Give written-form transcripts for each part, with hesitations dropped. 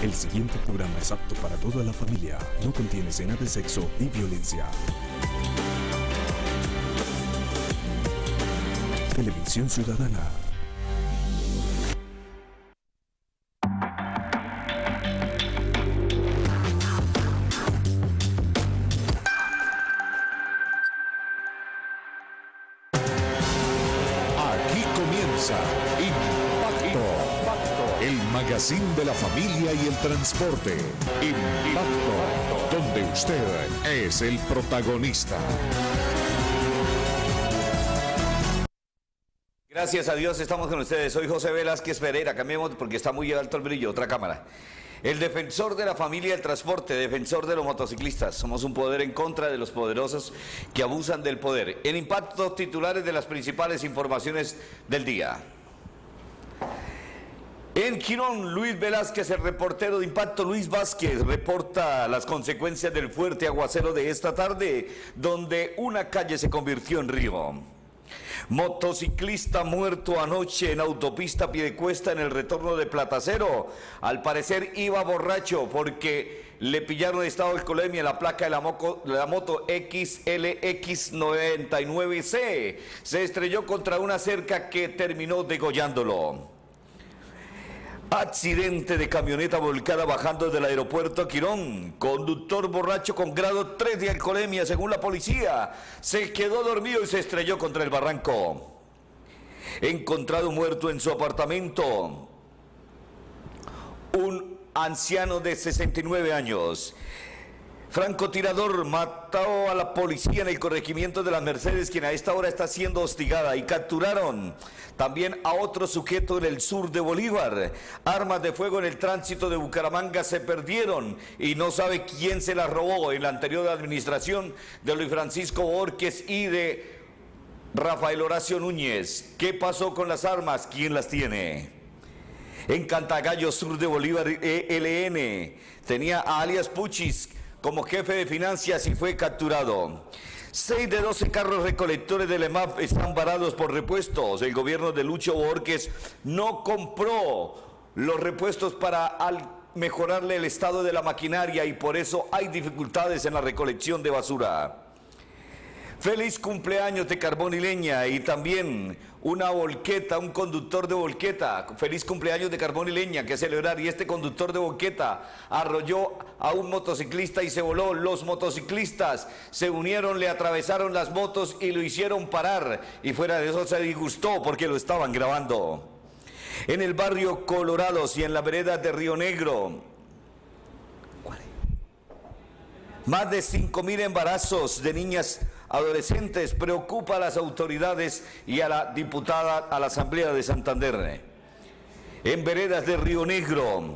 El siguiente programa es apto para toda la familia. No contiene escenas de sexo ni violencia. Televisión Ciudadana. Aquí comienza Impacto, el magazine de la familia y el transporte. Impacto, donde usted es el protagonista. Gracias a Dios estamos con ustedes. Soy José Velázquez Pereira. Cambiemos porque está muy alto el brillo. Otra cámara. El defensor de la familia y el transporte, defensor de los motociclistas. Somos un poder en contra de los poderosos que abusan del poder. En Impacto, titulares de las principales informaciones del día. En Quirón, Luis Velázquez, el reportero de Impacto, Luis Vázquez, reporta las consecuencias del fuerte aguacero de esta tarde, donde una calle se convirtió en río. Motociclista muerto anoche en autopista Piedecuesta en el retorno de Platacero. Al parecer iba borracho porque le pillaron en estado de alcoholemia la placa de la moto XLX99C. Se estrelló contra una cerca que terminó degollándolo. Accidente de camioneta volcada bajando del aeropuerto Quirón. Conductor borracho con grado 3 de alcoholemia, según la policía. Se quedó dormido y se estrelló contra el barranco. Encontrado muerto en su apartamento. Un anciano de 69 años. Francotirador mató a la policía en el corregimiento de las Mercedes, quien a esta hora está siendo hostigada, y capturaron también a otro sujeto en el sur de Bolívar. Armas de fuego en el tránsito de Bucaramanga se perdieron y no sabe quién se las robó en la anterior administración de Luis Francisco Borges y de Rafael Horacio Núñez. ¿Qué pasó con las armas? ¿Quién las tiene? En Cantagallo, sur de Bolívar, ELN tenía a alias Puchis como jefe de finanzas y fue capturado. 6 de 12 carros recolectores del EMAP están varados por repuestos. El gobierno de Lucho Borges no compró los repuestos para mejorarle el estado de la maquinaria y por eso hay dificultades en la recolección de basura. Feliz cumpleaños de Carbón y Leña y también una volqueta, un conductor de volqueta. Feliz cumpleaños de Carbón y Leña que celebrar, y este conductor de volqueta arrolló a un motociclista y se voló. Los motociclistas se unieron, le atravesaron las motos y lo hicieron parar, y fuera de eso se disgustó porque lo estaban grabando. En el barrio Colorados y en la vereda de Río Negro, más de 5.000 embarazos de niñas adolescentes. Preocupa a las autoridades y a la diputada a la Asamblea de Santander. En veredas de Río Negro,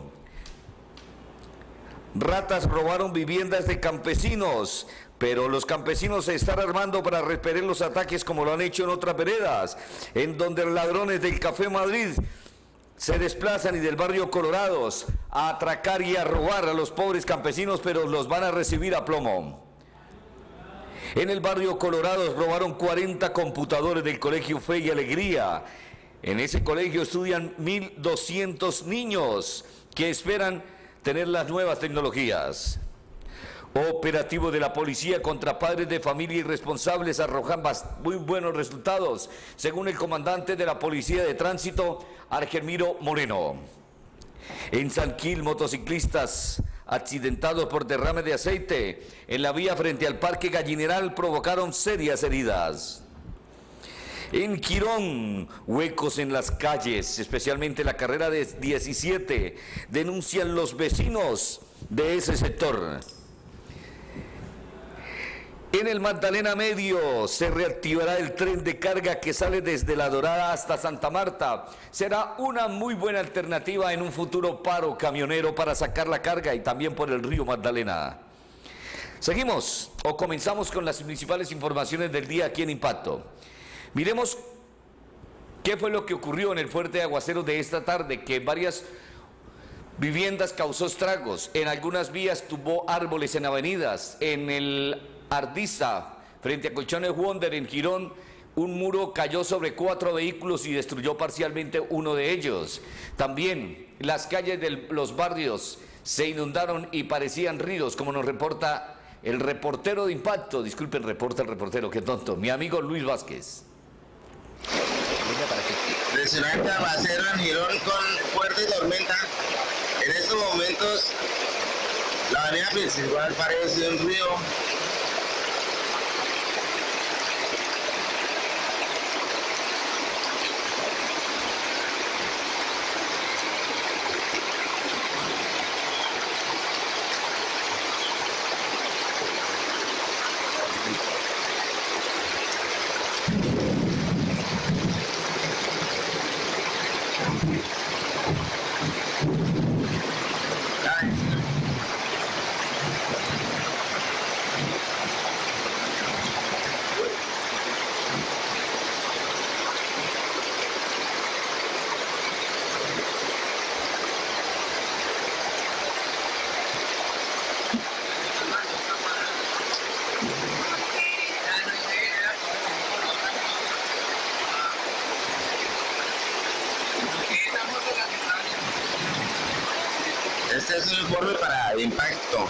ratas robaron viviendas de campesinos, pero los campesinos se están armando para repeler los ataques como lo han hecho en otras veredas, en donde ladrones del Café Madrid se desplazan y del barrio Colorados a atracar y a robar a los pobres campesinos, pero los van a recibir a plomo. En el barrio Colorados robaron 40 computadores del colegio Fe y Alegría. En ese colegio estudian 1.200 niños que esperan tener las nuevas tecnologías. Operativo de la policía contra padres de familia irresponsables arrojan muy buenos resultados, según el comandante de la Policía de Tránsito, Argemiro Moreno. En San Gil, motociclistas accidentados por derrame de aceite en la vía frente al Parque Gallineral provocaron serias heridas. En Quirón, huecos en las calles, especialmente la carrera de 17, denuncian los vecinos de ese sector. En el Magdalena Medio se reactivará el tren de carga que sale desde La Dorada hasta Santa Marta. Será una muy buena alternativa en un futuro paro camionero para sacar la carga y también por el río Magdalena. Seguimos o comenzamos con las principales informaciones del día aquí en Impacto. Miremos qué fue lo que ocurrió en el fuerte aguacero de esta tarde, que en varias viviendas causó estragos. En algunas vías tumbó árboles en avenidas. En el Ardiza, frente a Colchones Wonder en Girón, un muro cayó sobre 4 vehículos y destruyó parcialmente uno de ellos. También las calles de los barrios se inundaron y parecían ríos, como nos reporta el reportero de Impacto. Disculpen, reporta el reportero, qué tonto, mi amigo Luis Vázquez. Impresionante aguacero en Girón con fuerte tormenta. En estos momentos la avenida principal parece un río. Este es un informe para Impacto.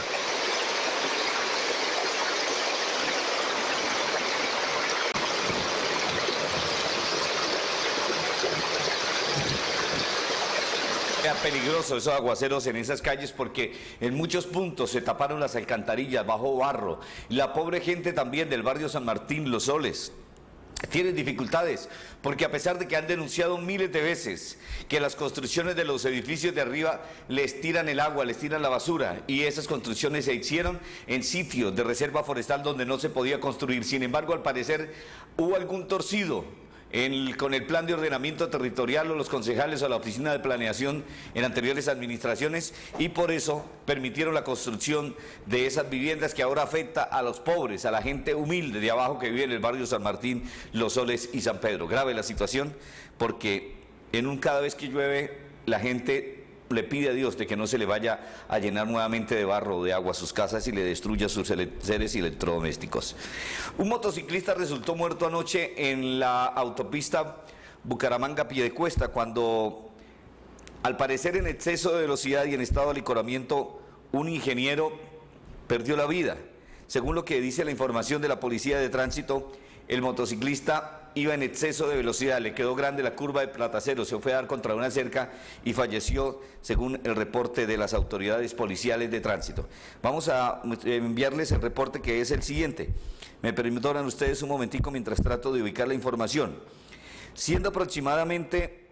Era peligroso esos aguaceros en esas calles porque en muchos puntos se taparon las alcantarillas, bajó barro. La pobre gente también del barrio San Martín, Los Soles, tienen dificultades, porque a pesar de que han denunciado miles de veces que las construcciones de los edificios de arriba les tiran el agua, les tiran la basura, y esas construcciones se hicieron en sitios de reserva forestal donde no se podía construir. Sin embargo, al parecer hubo algún torcido con el plan de ordenamiento territorial o los concejales o la oficina de planeación en anteriores administraciones, y por eso permitieron la construcción de esas viviendas que ahora afecta a los pobres, a la gente humilde de abajo que vive en el barrio San Martín, Los Soles y San Pedro. Grave la situación porque cada vez que llueve la gente le pide a Dios de que no se le vaya a llenar nuevamente de barro o de agua a sus casas y le destruya sus seres electrodomésticos. Un motociclista resultó muerto anoche en la autopista Bucaramanga-Piedecuesta cuando, al parecer en exceso de velocidad y en estado de alicoramiento, un ingeniero perdió la vida. Según lo que dice la información de la Policía de Tránsito, el motociclista iba en exceso de velocidad, le quedó grande la curva de Platacero, se fue a dar contra una cerca y falleció, según el reporte de las autoridades policiales de tránsito. Vamos a enviarles el reporte, que es el siguiente. Me permitirán ustedes un momentico mientras trato de ubicar la información. Siendo aproximadamente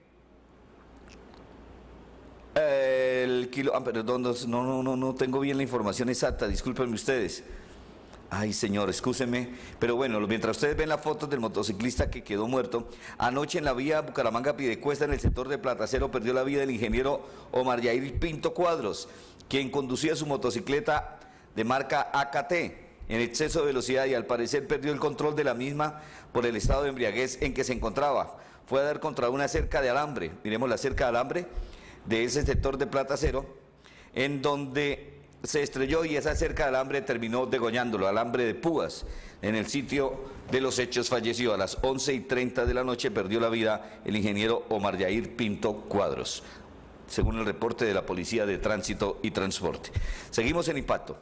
perdón, no tengo bien la información exacta, discúlpenme ustedes. Ay, señor, excúsenme, pero bueno, mientras ustedes ven las fotos del motociclista que quedó muerto, anoche en la vía Bucaramanga-Piedecuesta, en el sector de Platacero, perdió la vida el ingeniero Omar Yair Pinto Cuadros, quien conducía su motocicleta de marca AKT en exceso de velocidad y al parecer perdió el control de la misma por el estado de embriaguez en que se encontraba. Fue a dar contra una cerca de alambre, miremos la cerca de alambre de ese sector de Platacero, en donde se estrelló y esa cerca de alambre terminó degollándolo, alambre de púas. En el sitio de los hechos falleció a las 11:30 de la noche, perdió la vida el ingeniero Omar Yair Pinto Cuadros, según el reporte de la Policía de Tránsito y Transporte. Seguimos en Impacto.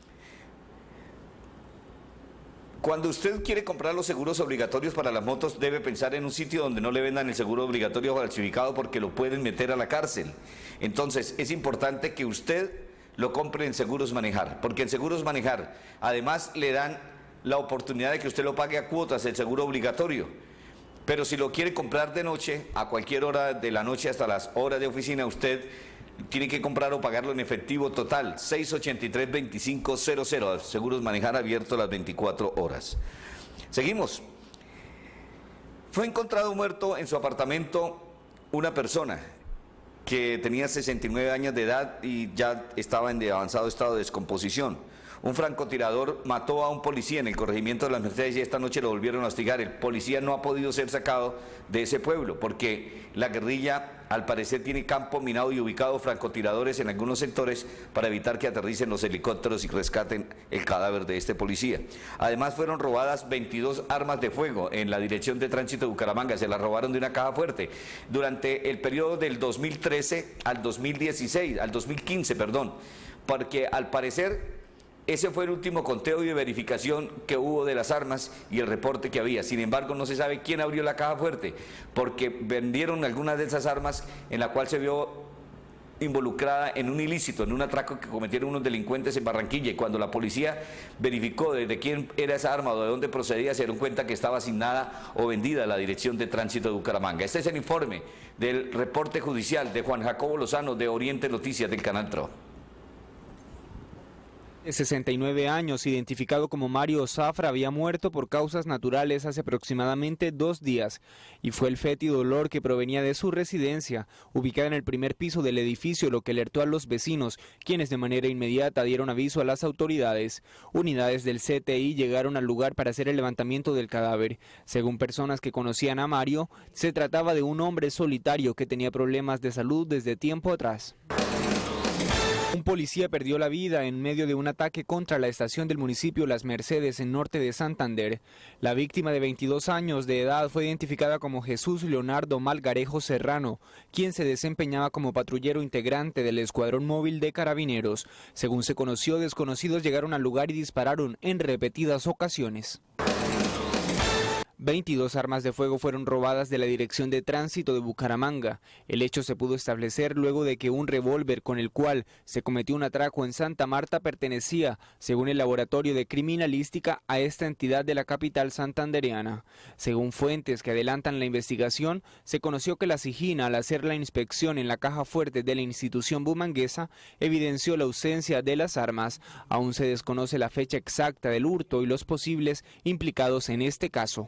Cuando usted quiere comprar los seguros obligatorios para las motos, debe pensar en un sitio donde no le vendan el seguro obligatorio falsificado, porque lo pueden meter a la cárcel. Entonces, es importante que usted lo compre en Seguros Manejar, porque en Seguros Manejar además le dan la oportunidad de que usted lo pague a cuotas, el seguro obligatorio. Pero si lo quiere comprar de noche, a cualquier hora de la noche hasta las horas de oficina, usted tiene que comprar o pagarlo en efectivo total. 683-2500, Seguros Manejar, abierto las 24 horas. Seguimos. Fue encontrado muerto en su apartamento una persona que tenía 69 años de edad y ya estaba en avanzado estado de descomposición. Un francotirador mató a un policía en el corregimiento de Las Mercedes y esta noche lo volvieron a hostigar. El policía no ha podido ser sacado de ese pueblo porque la guerrilla al parecer tiene campo minado y ubicado francotiradores en algunos sectores para evitar que aterricen los helicópteros y rescaten el cadáver de este policía. Además fueron robadas 22 armas de fuego en la Dirección de Tránsito de Bucaramanga, se las robaron de una caja fuerte. Durante el periodo del 2013 al 2015, porque al parecer ese fue el último conteo y verificación que hubo de las armas y el reporte que había. Sin embargo, no se sabe quién abrió la caja fuerte, porque vendieron algunas de esas armas en la cual se vio involucrada en un ilícito, en un atraco que cometieron unos delincuentes en Barranquilla, y cuando la policía verificó de quién era esa arma o de dónde procedía, se dieron cuenta que estaba asignada o vendida a la Dirección de Tránsito de Bucaramanga. Este es el informe del reporte judicial de Juan Jacobo Lozano de Oriente Noticias del Canal Tro. De 69 años, identificado como Mario Zafra, había muerto por causas naturales hace aproximadamente 2 días y fue el fétido olor que provenía de su residencia, ubicada en el primer piso del edificio, lo que alertó a los vecinos, quienes de manera inmediata dieron aviso a las autoridades. Unidades del CTI llegaron al lugar para hacer el levantamiento del cadáver. Según personas que conocían a Mario, se trataba de un hombre solitario que tenía problemas de salud desde tiempo atrás. Un policía perdió la vida en medio de un ataque contra la estación del municipio Las Mercedes en norte de Santander. La víctima de 22 años de edad fue identificada como Jesús Leonardo Malgarejo Serrano, quien se desempeñaba como patrullero integrante del escuadrón móvil de carabineros. Según se conoció, desconocidos llegaron al lugar y dispararon en repetidas ocasiones. 22 armas de fuego fueron robadas de la Dirección de Tránsito de Bucaramanga. El hecho se pudo establecer luego de que un revólver con el cual se cometió un atraco en Santa Marta pertenecía, según el Laboratorio de Criminalística, a esta entidad de la capital santandereana. Según fuentes que adelantan la investigación, se conoció que la SIJINA, al hacer la inspección en la caja fuerte de la institución bumanguesa, evidenció la ausencia de las armas. Aún se desconoce la fecha exacta del hurto y los posibles implicados en este caso.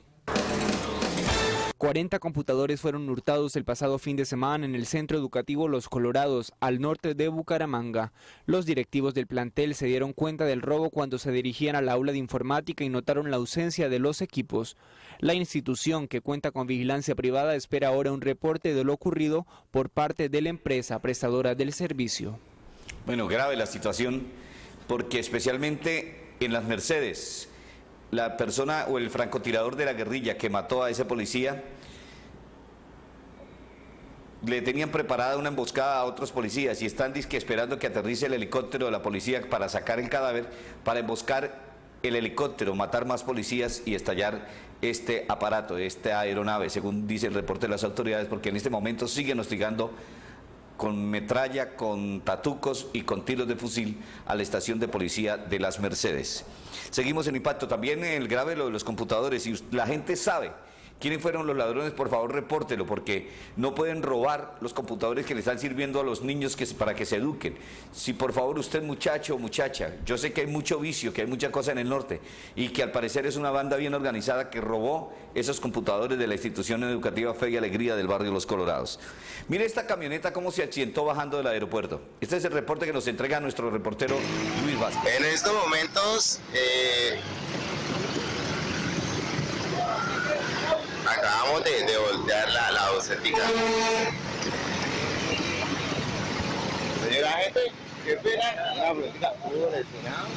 40 computadores fueron hurtados el pasado fin de semana en el Centro Educativo Los Colorados, al norte de Bucaramanga. Los directivos del plantel se dieron cuenta del robo cuando se dirigían al aula de informática y notaron la ausencia de los equipos. La institución, que cuenta con vigilancia privada, espera ahora un reporte de lo ocurrido por parte de la empresa prestadora del servicio. Bueno, grave la situación, porque especialmente en Las Mercedes, la persona o el francotirador de la guerrilla que mató a ese policía, le tenían preparada una emboscada a otros policías y están esperando que aterrice el helicóptero de la policía para sacar el cadáver, para emboscar el helicóptero, matar más policías y estallar este aparato, esta aeronave, según dice el reporte de las autoridades, porque en este momento siguen hostigando con metralla, con tatucos y con tiros de fusil a la estación de policía de Las Mercedes. Seguimos en Impacto. También en el grave lo de los computadores. Si la gente sabe quiénes fueron los ladrones, por favor repórtelo, porque no pueden robar los computadores que le están sirviendo a los niños para que se eduquen. Si por favor usted, muchacho o muchacha, yo sé que hay mucho vicio, que hay mucha cosa en el norte y que al parecer es una banda bien organizada que robó esos computadores de la institución educativa Fe y Alegría del barrio Los Colorados. Mire esta camioneta cómo se accidentó bajando del aeropuerto. Este es el reporte que nos entrega nuestro reportero Luis Vázquez. En estos momentos acabamos de voltear la docetica. Señora gente, ¿qué pena? La bolsita pudo lesionado.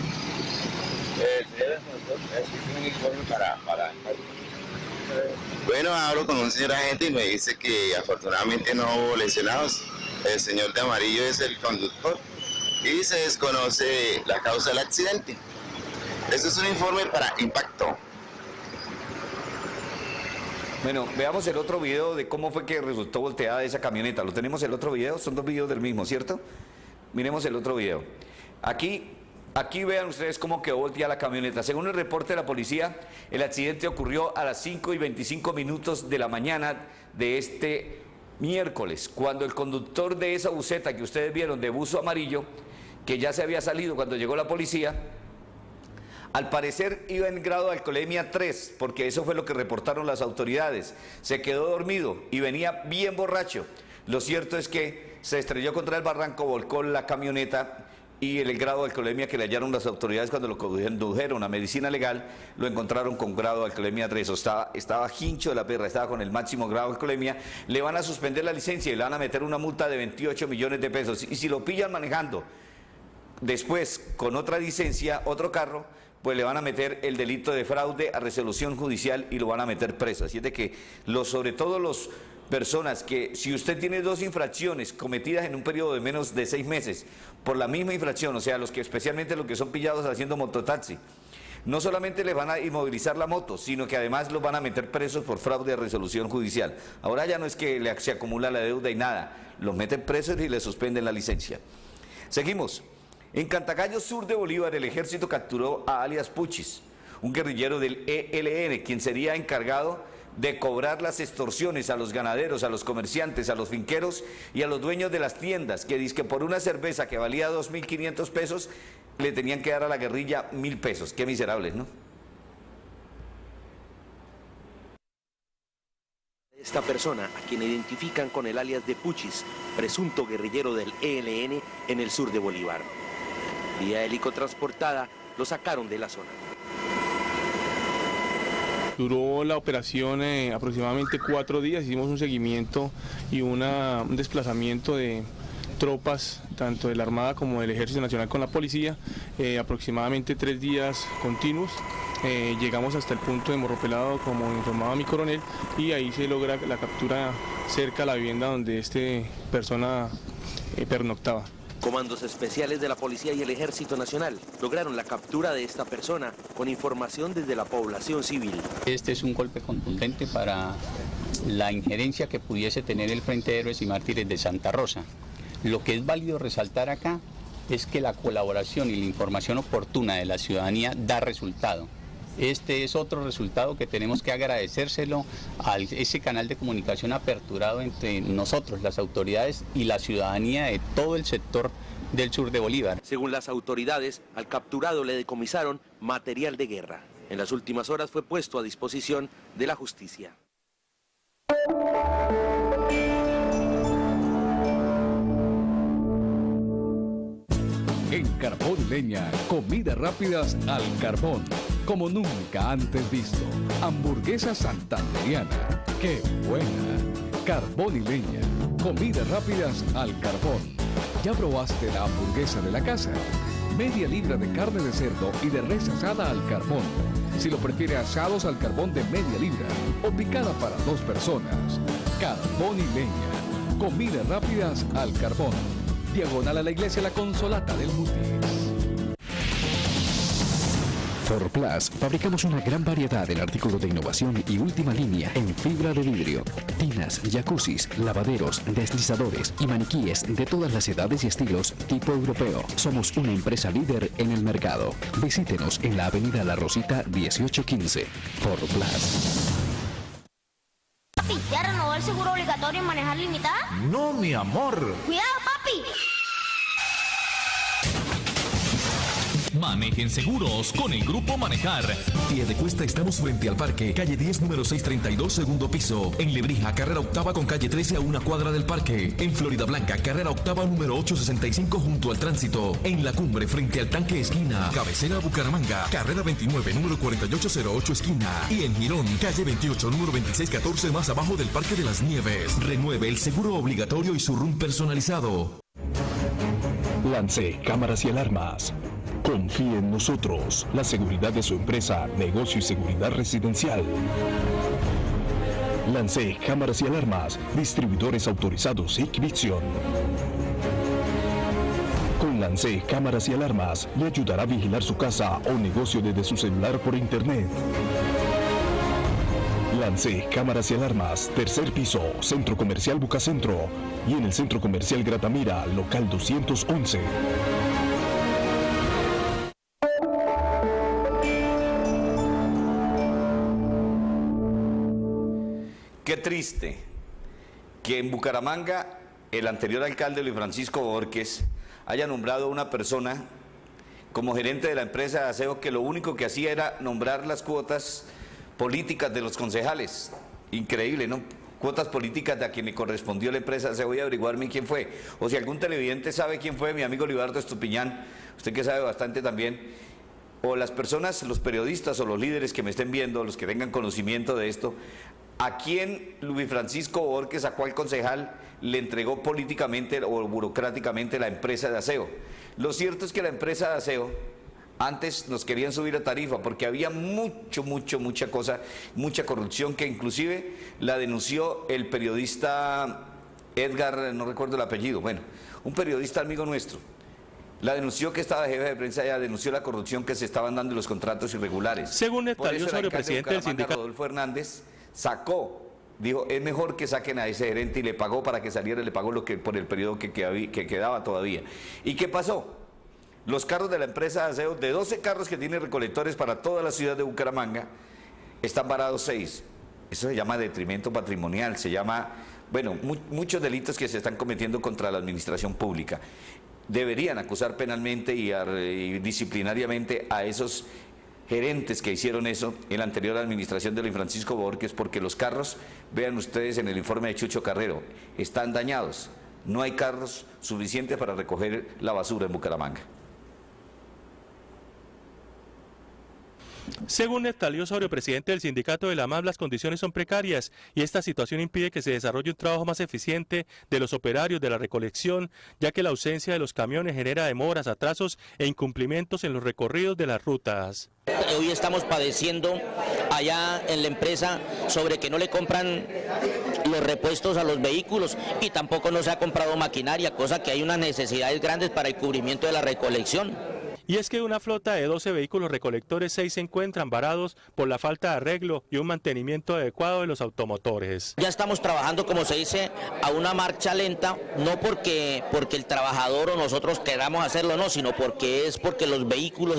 Un informe para. Bueno, hablo con un señor agente y me dice que afortunadamente no hubo lesionados. El señor de amarillo es el conductor y se desconoce la causa del accidente. Este es un informe para Impacto. Bueno, veamos el otro video de cómo fue que resultó volteada esa camioneta. ¿Lo tenemos el otro video? Son 2 videos del mismo, ¿cierto? Miremos el otro video. Aquí vean ustedes cómo quedó volteada la camioneta. Según el reporte de la policía, el accidente ocurrió a las 5:25 de la mañana de este miércoles, cuando el conductor de esa buseta que ustedes vieron de buzo amarillo, que ya se había salido cuando llegó la policía, al parecer iba en grado de alcoholemia 3, porque eso fue lo que reportaron las autoridades. Se quedó dormido y venía bien borracho. Lo cierto es que se estrelló contra el barranco, volcó la camioneta y el grado de alcoholemia que le hallaron las autoridades cuando lo condujeron a medicina legal, lo encontraron con grado de alcoholemia 3. Estaba hincho de la perra, estaba con el máximo grado de alcoholemia. Le van a suspender la licencia y le van a meter una multa de 28 millones de pesos. Y si lo pillan manejando después con otra licencia, otro carro, pues le van a meter el delito de fraude a resolución judicial y lo van a meter preso. Así es de que sobre todo los personas que, si usted tiene 2 infracciones cometidas en un periodo de menos de 6 meses por la misma infracción, o sea, especialmente los que son pillados haciendo mototaxi, no solamente les van a inmovilizar la moto, sino que además los van a meter presos por fraude a resolución judicial. Ahora ya no es que se acumula la deuda y nada, los meten presos y les suspenden la licencia. Seguimos. En Cantagallo, sur de Bolívar, el ejército capturó a alias Puchis, un guerrillero del ELN, quien sería encargado de cobrar las extorsiones a los ganaderos, a los comerciantes, a los finqueros y a los dueños de las tiendas, que dizque por una cerveza que valía 2.500 pesos, le tenían que dar a la guerrilla 1.000 pesos. Qué miserables, ¿no? Esta persona, a quien identifican con el alias de Puchis, presunto guerrillero del ELN en el sur de Bolívar. Vía helicotransportada, lo sacaron de la zona. Duró la operación aproximadamente 4 días, hicimos un seguimiento y un desplazamiento de tropas, tanto de la Armada como del Ejército Nacional con la Policía, aproximadamente 3 días continuos. Llegamos hasta el punto de Morro Pelado, como informaba mi coronel, y ahí se logra la captura cerca a la vivienda donde esta persona pernoctaba. Comandos especiales de la Policía y el Ejército Nacional lograron la captura de esta persona con información desde la población civil. Este es un golpe contundente para la injerencia que pudiese tener el Frente de Héroes y Mártires de Santa Rosa. Lo que es válido resaltar acá es que la colaboración y la información oportuna de la ciudadanía da resultado. Este es otro resultado que tenemos que agradecérselo a ese canal de comunicación aperturado entre nosotros, las autoridades y la ciudadanía de todo el sector del sur de Bolívar. Según las autoridades, al capturado le decomisaron material de guerra. En las últimas horas fue puesto a disposición de la justicia. En Carbón y Leña, comidas rápidas al carbón, como nunca antes visto. Hamburguesa santanderiana, ¡qué buena! Carbón y Leña, comidas rápidas al carbón. ¿Ya probaste la hamburguesa de la casa? Media libra de carne de cerdo y de res asada al carbón. Si lo prefiere, asados al carbón de media libra o picada para 2 personas. Carbón y Leña, comidas rápidas al carbón. Diagonal a la iglesia La Consolata del Mutis. Forplas, fabricamos una gran variedad en artículos de innovación y última línea en fibra de vidrio. Tinas, jacuzzis, lavaderos, deslizadores y maniquíes de todas las edades y estilos tipo europeo. Somos una empresa líder en el mercado. Visítenos en la avenida La Rosita 1815. Forplas. Papi, ¿ya renovó el seguro obligatorio en manejar limitada? No, mi amor. ¡Cuidado, papi! Manejen seguros con el Grupo Manejar. Piedecuesta, estamos frente al parque, calle 10, número 632, segundo piso. En Lebrija, carrera octava con calle 13 a 1 cuadra del parque. En Florida Blanca, carrera octava, número 865 junto al tránsito. En La Cumbre, frente al tanque esquina. Cabecera Bucaramanga, carrera 29, número 4808 esquina. Y en Girón, calle 28, número 2614 más abajo del Parque de las Nieves. Renueve el seguro obligatorio y su RUN personalizado. Lance Cámaras y Alarmas. Confíe en nosotros, la seguridad de su empresa, negocio y seguridad residencial. Lance Cámaras y Alarmas, distribuidores autorizados Hikvision. Con Lance Cámaras y Alarmas, le ayudará a vigilar su casa o negocio desde su celular por internet. Lance Cámaras y Alarmas, tercer piso, Centro Comercial Bucacentro y en el Centro Comercial Gratamira, local 211. Qué triste que en Bucaramanga el anterior alcalde Luis Francisco Borges haya nombrado a una persona como gerente de la empresa de aseo que lo único que hacía era nombrar las cuotas políticas de los concejales. Increíble, ¿no? cuotas políticas de a quien le correspondió la empresa ASEO y averiguarme quién fue. O si algún televidente sabe quién fue, mi amigo Libardo Estupiñán, usted que sabe bastante también, o las personas, los periodistas o los líderes que me estén viendo, los que tengan conocimiento de esto, ¿a quién Luis Francisco Borges, a cuál concejal le entregó políticamente o burocráticamente la empresa de aseo? Lo cierto es que la empresa de aseo, antes nos querían subir la tarifa porque había mucha corrupción que inclusive la denunció el periodista Edgar, no recuerdo el apellido, bueno, un periodista amigo nuestro. La denunció, que estaba jefe de prensa, ya denunció la corrupción que se estaban dando en los contratos irregulares. Según Neftalio Osorio, presidente del sindicato, Rodolfo Hernández, sacó, dijo, es mejor que saquen a ese gerente, y le pagó para que saliera, le pagó lo que por el periodo que quedaba todavía. ¿Y qué pasó? Los carros de la empresa de aseo, de 12 carros que tiene recolectores para toda la ciudad de Bucaramanga, están varados 6. Eso se llama detrimento patrimonial, se llama, bueno, muchos delitos que se están cometiendo contra la administración pública. Deberían acusar penalmente y disciplinariamente a esos gerentes que hicieron eso en la anterior administración de Luis Francisco Borges, porque los carros, vean ustedes en el informe de Chucho Carrero, están dañados. No hay carros suficientes para recoger la basura en Bucaramanga. Según Neftalio Osorio, presidente del sindicato de la MAP, las condiciones son precarias y esta situación impide que se desarrolle un trabajo más eficiente de los operarios de la recolección, ya que la ausencia de los camiones genera demoras, atrasos e incumplimientos en los recorridos de las rutas. Hoy estamos padeciendo allá en la empresa sobre que no le compran los repuestos a los vehículos y tampoco no se ha comprado maquinaria, cosa que hay unas necesidades grandes para el cubrimiento de la recolección. Y es que de una flota de 12 vehículos recolectores, 6 se encuentran varados por la falta de arreglo y un mantenimiento adecuado de los automotores. Ya estamos trabajando, como se dice, a una marcha lenta, no porque el trabajador o nosotros queramos hacerlo, no, sino porque los vehículos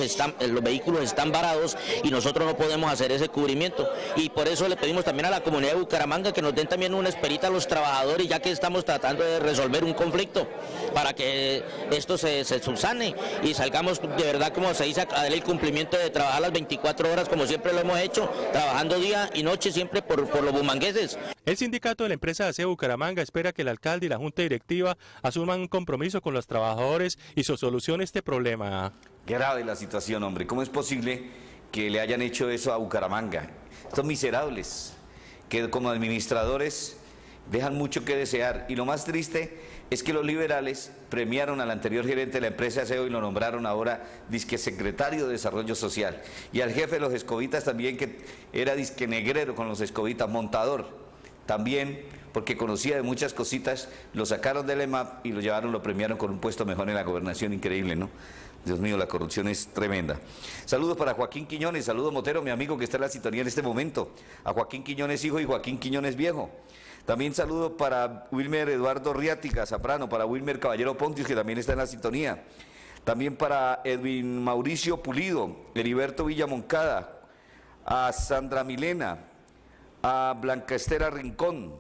están varados y nosotros no podemos hacer ese cubrimiento. Y por eso le pedimos también a la comunidad de Bucaramanga que nos den también una esperita a los trabajadores, ya que estamos tratando de resolver un conflicto para que esto se subsane y salgamos de verdad, como se dice, a dar el cumplimiento de trabajar las 24 horas como siempre lo hemos hecho, trabajando día y noche siempre por los bumangueses. El sindicato de la empresa de aseo Bucaramanga espera que el alcalde y la junta directiva asuman un compromiso con los trabajadores y se solucione este problema. Grave la situación, hombre. ¿Cómo es posible que le hayan hecho eso a Bucaramanga? Estos miserables que como administradores dejan mucho que desear, y lo más triste es que los liberales premiaron al anterior gerente de la empresa ASEO y lo nombraron ahora disque secretario de Desarrollo Social, y al jefe de los escobitas también, que era disque negrero con los escobitas, montador también, porque conocía de muchas cositas, lo sacaron del EMAP y lo premiaron con un puesto mejor en la gobernación. Increíble, ¿no? Dios mío, la corrupción es tremenda. Saludos para Joaquín Quiñones, saludos Motero, mi amigo que está en la sintonía en este momento, a Joaquín Quiñones hijo y Joaquín Quiñones viejo. También saludo para Wilmer Eduardo Riática Zaprano, para Wilmer Caballero Pontius, que también está en la sintonía. También para Edwin Mauricio Pulido, Heriberto Villamoncada, a Sandra Milena, a Blanca Estera Rincón,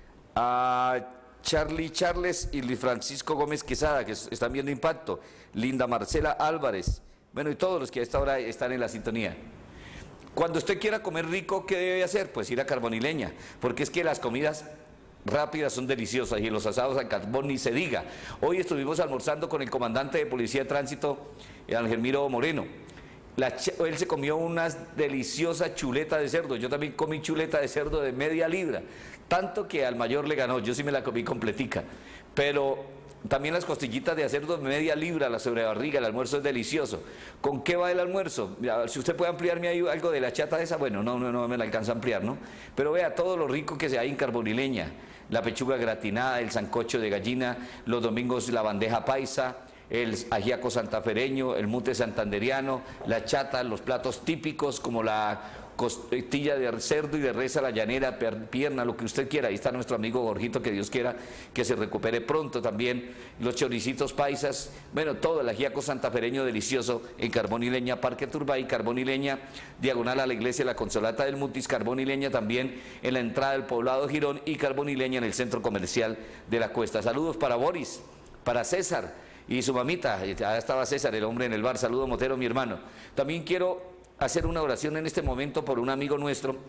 a Charlie Charles y Luis Francisco Gómez Quesada, que están viendo Impacto, Linda Marcela Álvarez, bueno, y todos los que a esta hora están en la sintonía. Cuando usted quiera comer rico, ¿qué debe hacer? Pues ir a Carbonileña, porque es que las comidas rápidas son deliciosas y los asados a carbón ni se diga. Hoy estuvimos almorzando con el comandante de Policía de Tránsito, Ángel Miro Moreno. Él se comió una deliciosa chuleta de cerdo, yo también comí chuleta de cerdo de media libra, tanto que al mayor le ganó, yo sí me la comí completica, pero también las costillitas de cerdo de media libra, la sobrebarriga, el almuerzo es delicioso. ¿Con qué va el almuerzo? Si usted puede ampliarme ahí algo de la chata de esa, bueno, no me la alcanza a ampliar, ¿no? Pero vea todo lo rico que se hay en Carbonileña, la pechuga gratinada, el sancocho de gallina, los domingos la bandeja paisa, el ajiaco santafereño, el mute santanderiano, la chata, los platos típicos como la costilla de cerdo y de res a la llanera, pierna, lo que usted quiera. Ahí está nuestro amigo Gorjito, que Dios quiera que se recupere pronto también. Los choricitos paisas, bueno, todo el ajiaco santafereño delicioso en Carbonileña, Parque Turbay, Carbonileña, diagonal a la iglesia La Consolata del Mutis, Carbonileña también en la entrada del poblado Girón y Carbonileña en el centro comercial de la Cuesta. Saludos para Boris, para César y su mamita, ya estaba César, el hombre en el bar. Saludo Motero, mi hermano. También quiero hacer una oración en este momento por un amigo nuestro,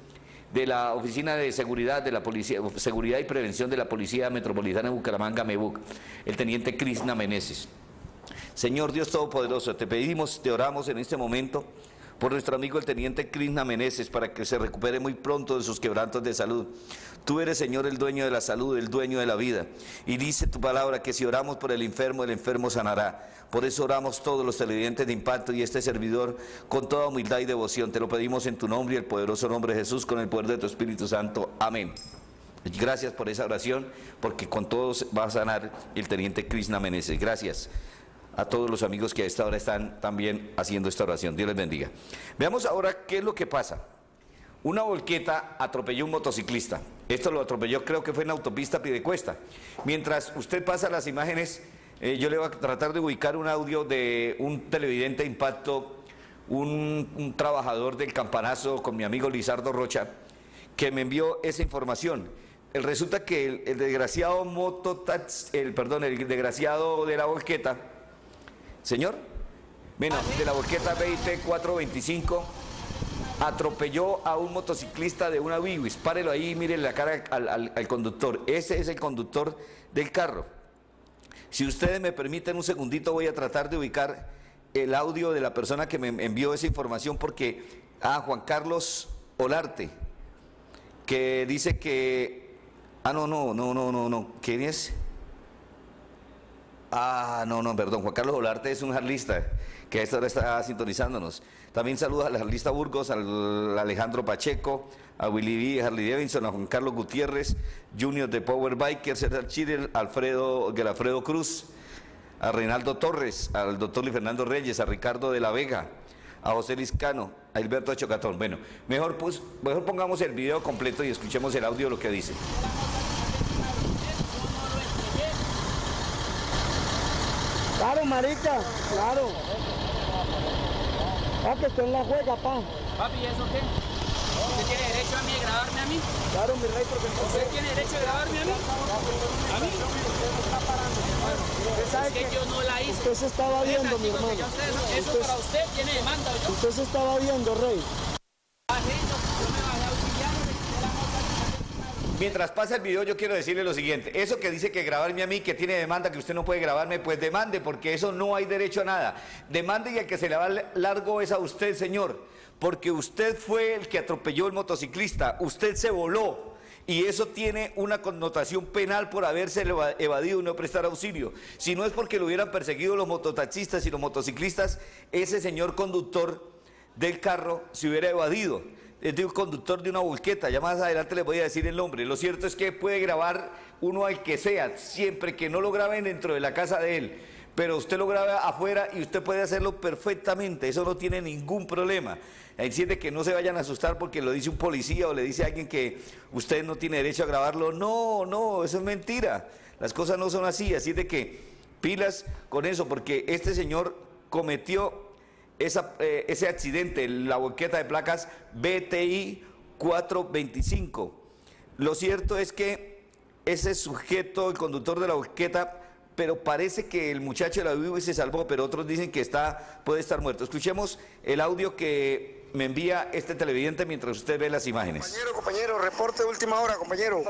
de la Oficina de Seguridad de la Policía, Seguridad y Prevención de la Policía Metropolitana de Bucaramanga, MEBUC, el teniente Krishna Meneses. Señor Dios Todopoderoso, te pedimos, te oramos en este momento por nuestro amigo el teniente Krishna Meneses para que se recupere muy pronto de sus quebrantos de salud. Tú eres, Señor, el dueño de la salud, el dueño de la vida. Y dice tu palabra que si oramos por el enfermo sanará. Por eso oramos todos los televidentes de Impacto y este servidor con toda humildad y devoción. Te lo pedimos en tu nombre y el poderoso nombre de Jesús, con el poder de tu Espíritu Santo. Amén. Gracias por esa oración, porque con todos va a sanar el teniente Krishna Meneses. Gracias a todos los amigos que a esta hora están también haciendo esta oración. Dios les bendiga. Veamos ahora qué es lo que pasa. Una volqueta atropelló a un motociclista. Esto lo atropelló, creo que fue en la autopista Piedecuesta. Mientras usted pasa las imágenes, yo le voy a tratar de ubicar un audio de un televidente de Impacto, un trabajador del Campanazo, con mi amigo Lizardo Rocha, que me envió esa información. Resulta que el desgraciado el desgraciado de la volqueta, señor, bueno, de la volqueta BIT 425, atropelló a un motociclista de una Wiwis. Párelo ahí, mire la cara al conductor. Ese es el conductor del carro. Si ustedes me permiten un segundito, voy a tratar de ubicar el audio de la persona que me envió esa información, porque Juan Carlos Olarte, que dice que no, ¿quién es? Perdón, Juan Carlos Olarte es un jarlista que a esta hora está sintonizándonos. También saludos al jarlista Burgos, al Alejandro Pacheco, a Willy B, Harley Davidson, a Juan Carlos Gutiérrez, Junior de Power Biker, César Chirel, Alfredo Cruz, a Reinaldo Torres, al doctor Luis Fernando Reyes, a Ricardo de la Vega, a José Liscano, a Hilberto Chocatón. Bueno, mejor pongamos el video completo y escuchemos el audio de lo que dice. Claro, marica, claro. Que estoy en la juega, pa. Papi, ¿y eso qué? ¿Usted tiene derecho a mí de grabarme a mí? Claro, mi rey, porque ¿Usted tiene derecho a grabarme a mí? ¿A mí? Es que yo no la hice. Usted se estaba viendo, mi hermano. Eso para usted tiene demanda, ¿yo? Usted se estaba viendo, rey. Mientras pasa el video, yo quiero decirle lo siguiente. Eso que dice que grabarme a mí, que tiene demanda, que usted no puede grabarme, pues demande, porque eso no hay derecho a nada. Demande, y el que se le va largo es a usted, señor, porque usted fue el que atropelló al motociclista, usted se voló, y eso tiene una connotación penal por haberse evadido y no prestar auxilio. Si no es porque lo hubieran perseguido los mototaxistas y los motociclistas, ese señor conductor del carro se hubiera evadido. Es de un conductor de una volqueta, ya más adelante les voy a decir el nombre. Lo cierto es que puede grabar uno al que sea, siempre que no lo graben dentro de la casa de él, pero usted lo graba afuera y usted puede hacerlo perfectamente, eso no tiene ningún problema. Así de que no se vayan a asustar porque lo dice un policía o le dice a alguien que usted no tiene derecho a grabarlo. No, eso es mentira, las cosas no son así. Así de que pilas con eso, porque este señor cometió ese accidente, la volqueta de placas BTI 425. Lo cierto es que ese sujeto, el conductor de la volqueta, pero parece que el muchacho de la Wiwis se salvó, pero otros dicen que puede estar muerto. Escuchemos el audio que me envía este televidente mientras usted ve las imágenes. Compañero, reporte de última hora, compañero.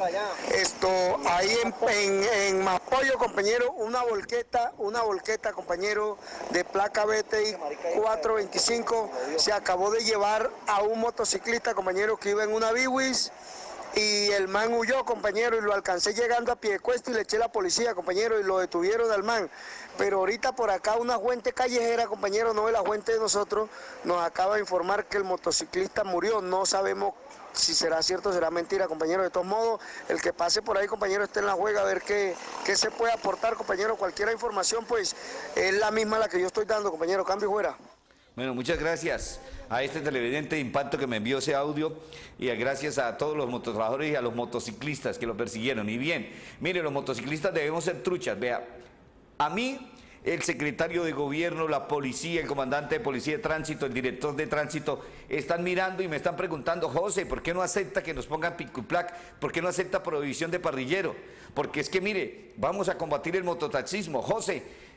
Ahí en Mapoyo, compañero, una volqueta, compañero, de placa BTI 425, se acabó de llevar a un motociclista, compañero, que iba en una Wiwis, y el man huyó, compañero, y lo alcancé llegando a Piedecuesta y le eché a la policía, compañero, y lo detuvieron al man. Pero ahorita por acá una fuente callejera, compañero, no es la fuente de nosotros, nos acaba de informar que el motociclista murió. No sabemos si será cierto o será mentira, compañero. De todos modos, el que pase por ahí, compañero, esté en la juega a ver qué se puede aportar, compañero. Cualquier información, pues, es la misma la que yo estoy dando, compañero. Cambio fuera. Bueno, muchas gracias a este televidente de Impacto que me envió ese audio, y gracias a todos los mototrabajadores y a los motociclistas que lo persiguieron. Y bien, mire, los motociclistas debemos ser truchas. Vea, a mí, el secretario de gobierno, la policía, el comandante de policía de tránsito, el director de tránsito, están mirando y me están preguntando: José, ¿por qué no acepta que nos pongan pico y placa? ¿Por qué no acepta prohibición de parrillero? Porque es que, mire, vamos a combatir el mototaxismo. José,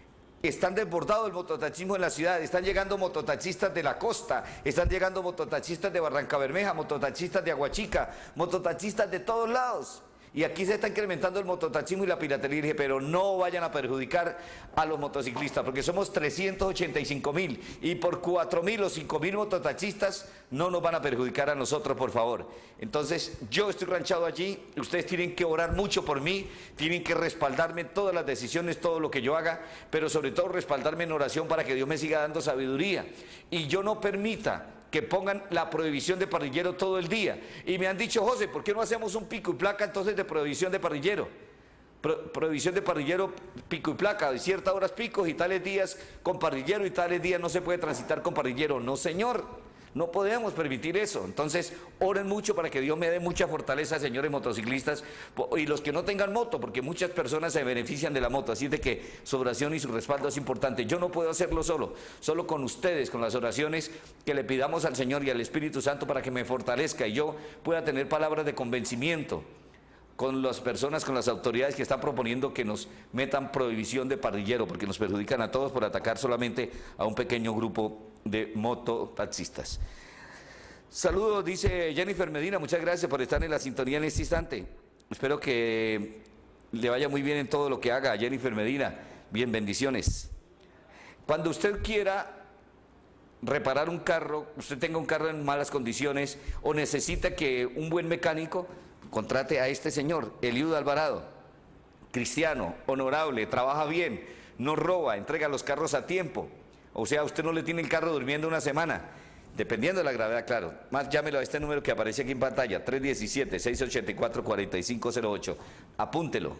Están desbordados el mototaxismo en la ciudad, están llegando mototaxistas de la costa, están llegando mototaxistas de Barrancabermeja, mototaxistas de Aguachica, mototaxistas de todos lados. Y aquí se está incrementando el mototaxismo y la piratería. Y dije, pero no vayan a perjudicar a los motociclistas, porque somos 385.000 y por 4.000 o 5.000 mototaxistas no nos van a perjudicar a nosotros, por favor. Entonces, yo estoy ranchado allí, ustedes tienen que orar mucho por mí, tienen que respaldarme en todas las decisiones, todo lo que yo haga, pero sobre todo respaldarme en oración para que Dios me siga dando sabiduría. Y yo no permita que pongan la prohibición de parrillero todo el día. Y me han dicho, José, ¿por qué no hacemos un pico y placa entonces de prohibición de parrillero? Prohibición de parrillero, pico y placa, de ciertas horas picos y tales días con parrillero y tales días no se puede transitar con parrillero. No, señor, no podemos permitir eso. Entonces, oren mucho para que Dios me dé mucha fortaleza, señores motociclistas, y los que no tengan moto, porque muchas personas se benefician de la moto, así de que su oración y su respaldo es importante. Yo no puedo hacerlo solo con ustedes, con las oraciones que le pidamos al Señor y al Espíritu Santo para que me fortalezca y yo pueda tener palabras de convencimiento con las personas, con las autoridades que están proponiendo que nos metan prohibición de parrillero, porque nos perjudican a todos por atacar solamente a un pequeño grupo de mototaxistas. Saludos, dice Jennifer Medina, muchas gracias por estar en la sintonía en este instante. Espero que le vaya muy bien en todo lo que haga, Jennifer Medina. Bien, bendiciones. Cuando usted quiera reparar un carro, usted tenga un carro en malas condiciones o necesita que un buen mecánico, contrate a este señor, Eliud Alvarado, cristiano, honorable, trabaja bien, no roba, entrega los carros a tiempo. O sea, usted no le tiene el carro durmiendo una semana, dependiendo de la gravedad, claro. Más llámelo a este número que aparece aquí en pantalla, 317-684-4508. Apúntelo,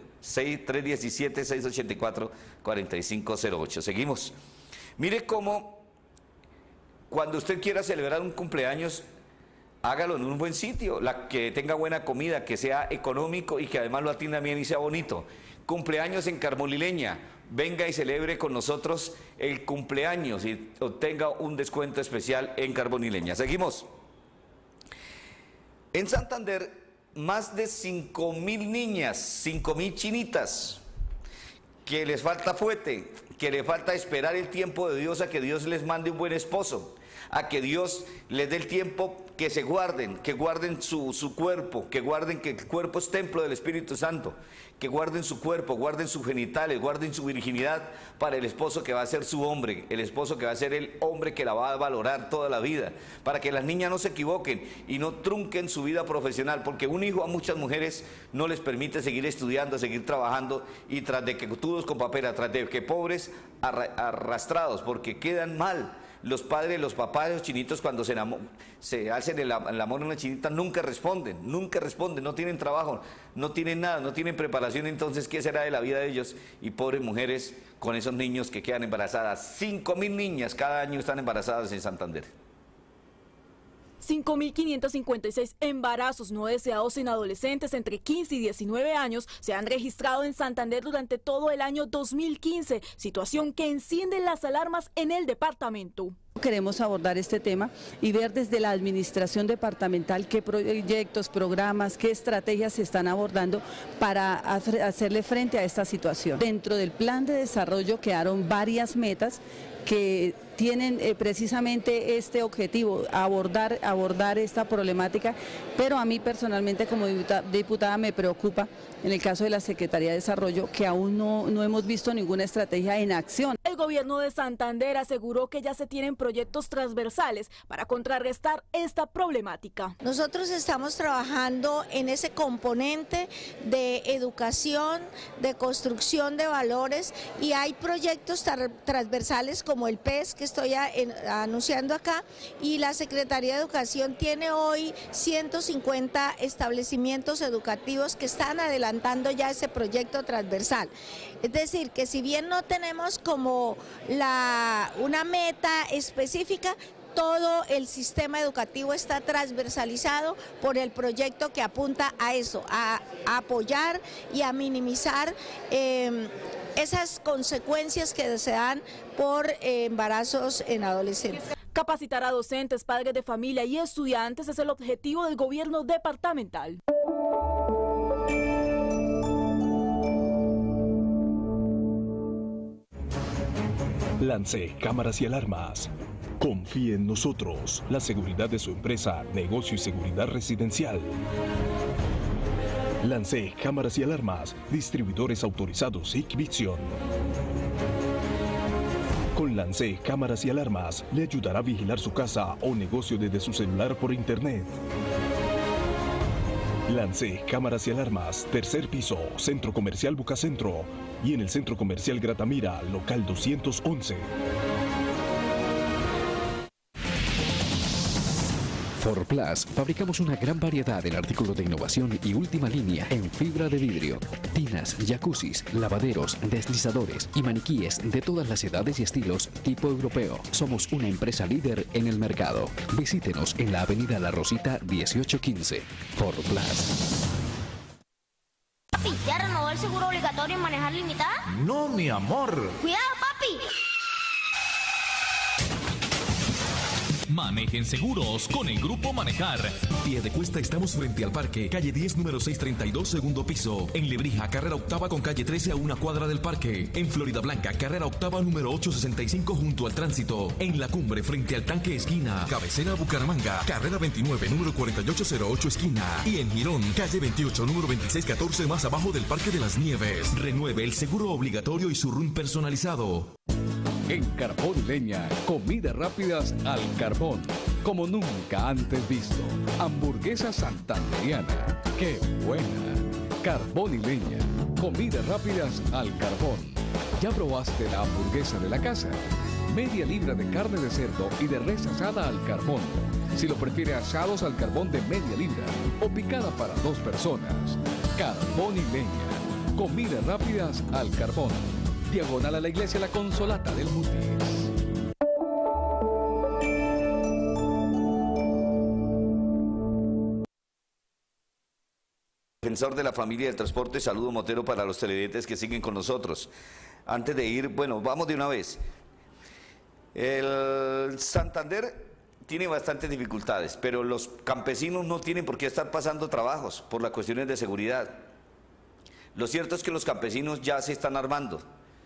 317-684-4508. Seguimos. Mire cómo cuando usted quiera celebrar un cumpleaños, hágalo en un buen sitio, que tenga buena comida, que sea económico y que además lo atienda bien y sea bonito. Cumpleaños en Carbolileña, venga y celebre con nosotros el cumpleaños y obtenga un descuento especial en Carbolileña. Seguimos. En Santander, más de 5.000 niñas, 5.000 chinitas, que les falta fuete, que les falta esperar el tiempo de Dios a que Dios les mande un buen esposo, a que Dios les dé el tiempo, que se guarden, que guarden su cuerpo, que guarden que el cuerpo es templo del Espíritu Santo, que guarden su cuerpo, guarden sus genitales, guarden su virginidad para el esposo que va a ser su hombre, el esposo que va a ser el hombre que la va a valorar toda la vida, para que las niñas no se equivoquen y no trunquen su vida profesional, porque un hijo a muchas mujeres no les permite seguir estudiando, seguir trabajando y tras de que todos con papel, tras de que pobres arrastrados, porque quedan mal. Los padres, los papás de los chinitos cuando se hacen el amor a una chinita nunca responden, no tienen trabajo, no tienen nada, no tienen preparación. Entonces, ¿qué será de la vida de ellos? Y pobres mujeres con esos niños que quedan embarazadas. 5.000 niñas cada año están embarazadas en Santander. 5.556 embarazos no deseados en adolescentes entre 15 y 19 años se han registrado en Santander durante todo el año 2015, situación que enciende las alarmas en el departamento. Queremos abordar este tema y ver desde la administración departamental qué proyectos, programas, qué estrategias se están abordando para hacerle frente a esta situación. Dentro del plan de desarrollo quedaron varias metas que tienen precisamente este objetivo, abordar esta problemática, pero a mí personalmente como diputada me preocupa en el caso de la Secretaría de Desarrollo que aún no hemos visto ninguna estrategia en acción. El gobierno de Santander aseguró que ya se tienen proyectos transversales para contrarrestar esta problemática. Nosotros estamos trabajando en ese componente de educación, de construcción de valores y hay proyectos transversales como el PES que estoy anunciando acá y la Secretaría de Educación tiene hoy 150 establecimientos educativos que están adelantando ya ese proyecto transversal. Es decir, que si bien no tenemos como una meta específica, todo el sistema educativo está transversalizado por el proyecto que apunta a eso, a apoyar y a minimizar esas consecuencias que se dan por embarazos en adolescentes. Capacitar a docentes, padres de familia y estudiantes es el objetivo del gobierno departamental. Lance Cámaras y Alarmas. Confíe en nosotros, la seguridad de su empresa, negocio y seguridad residencial. Lance Cámaras y Alarmas, distribuidores autorizados Hikvision. Con Lance Cámaras y Alarmas, le ayudará a vigilar su casa o negocio desde su celular por internet. Lance Cámaras y Alarmas, tercer piso, Centro Comercial Bucacentro y en el Centro Comercial Gratamira, local 211. Forplas, fabricamos una gran variedad en artículos de innovación y última línea en fibra de vidrio, tinas, jacuzzis, lavaderos, deslizadores y maniquíes de todas las edades y estilos tipo europeo. Somos una empresa líder en el mercado. Visítenos en la avenida La Rosita 1815. Forplas. Papi, ¿ya renovó el seguro obligatorio en manejar limitada? No, mi amor. ¡Cuidado, papi! Manejen seguros con el Grupo Manejar. Piedecuesta, estamos frente al parque, calle 10, número 632, segundo piso. En Lebrija, carrera octava con calle 13 a una cuadra del parque. En Florida Blanca, carrera octava, número 865 junto al tránsito. En La Cumbre, frente al tanque esquina. Cabecera Bucaramanga, carrera 29, número 4808 esquina. Y en Girón, calle 28, número 2614 más abajo del Parque de las Nieves. Renueve el seguro obligatorio y su RUN personalizado. En Carbón y Leña, comidas rápidas al carbón, como nunca antes visto. Hamburguesa santandereana, ¡qué buena! Carbón y Leña, comidas rápidas al carbón. ¿Ya probaste la hamburguesa de la casa? Media libra de carne de cerdo y de res asada al carbón. Si lo prefiere, asados al carbón de media libra o picada para 2 personas. Carbón y Leña, comidas rápidas al carbón. Diagonal a la iglesia La Consolata del Mutis. Defensor de la familia del transporte, saludo motero para los televidentes que siguen con nosotros. Antes de ir, bueno, vamos de una vez. El Santander tiene bastantes dificultades, pero los campesinos no tienen por qué estar pasando trabajos por las cuestiones de seguridad. Lo cierto es que los campesinos ya se están armando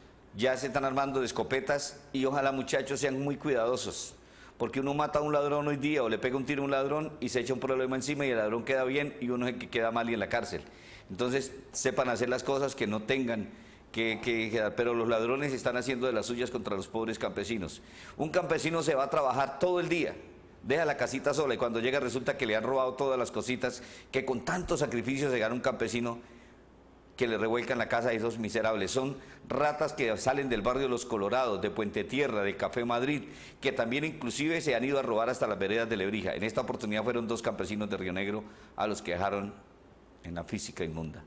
de escopetas y ojalá, muchachos, sean muy cuidadosos, porque uno mata a un ladrón hoy día o le pega un tiro a un ladrón y se echa un problema encima y el ladrón queda bien y uno es el que queda mal y en la cárcel. Entonces sepan hacer las cosas que no tengan pero los ladrones están haciendo de las suyas contra los pobres campesinos. Un campesino se va a trabajar todo el día, deja la casita sola y cuando llega resulta que le han robado todas las cositas que con tanto sacrificio se gana un campesino, que le revuelcan la casa a esos miserables. Son ratas que salen del barrio Los Colorados, de Puente Tierra, de Café Madrid, que también inclusive se han ido a robar hasta las veredas de Lebrija. En esta oportunidad fueron 2 campesinos de Río Negro a los que dejaron en la física inmunda.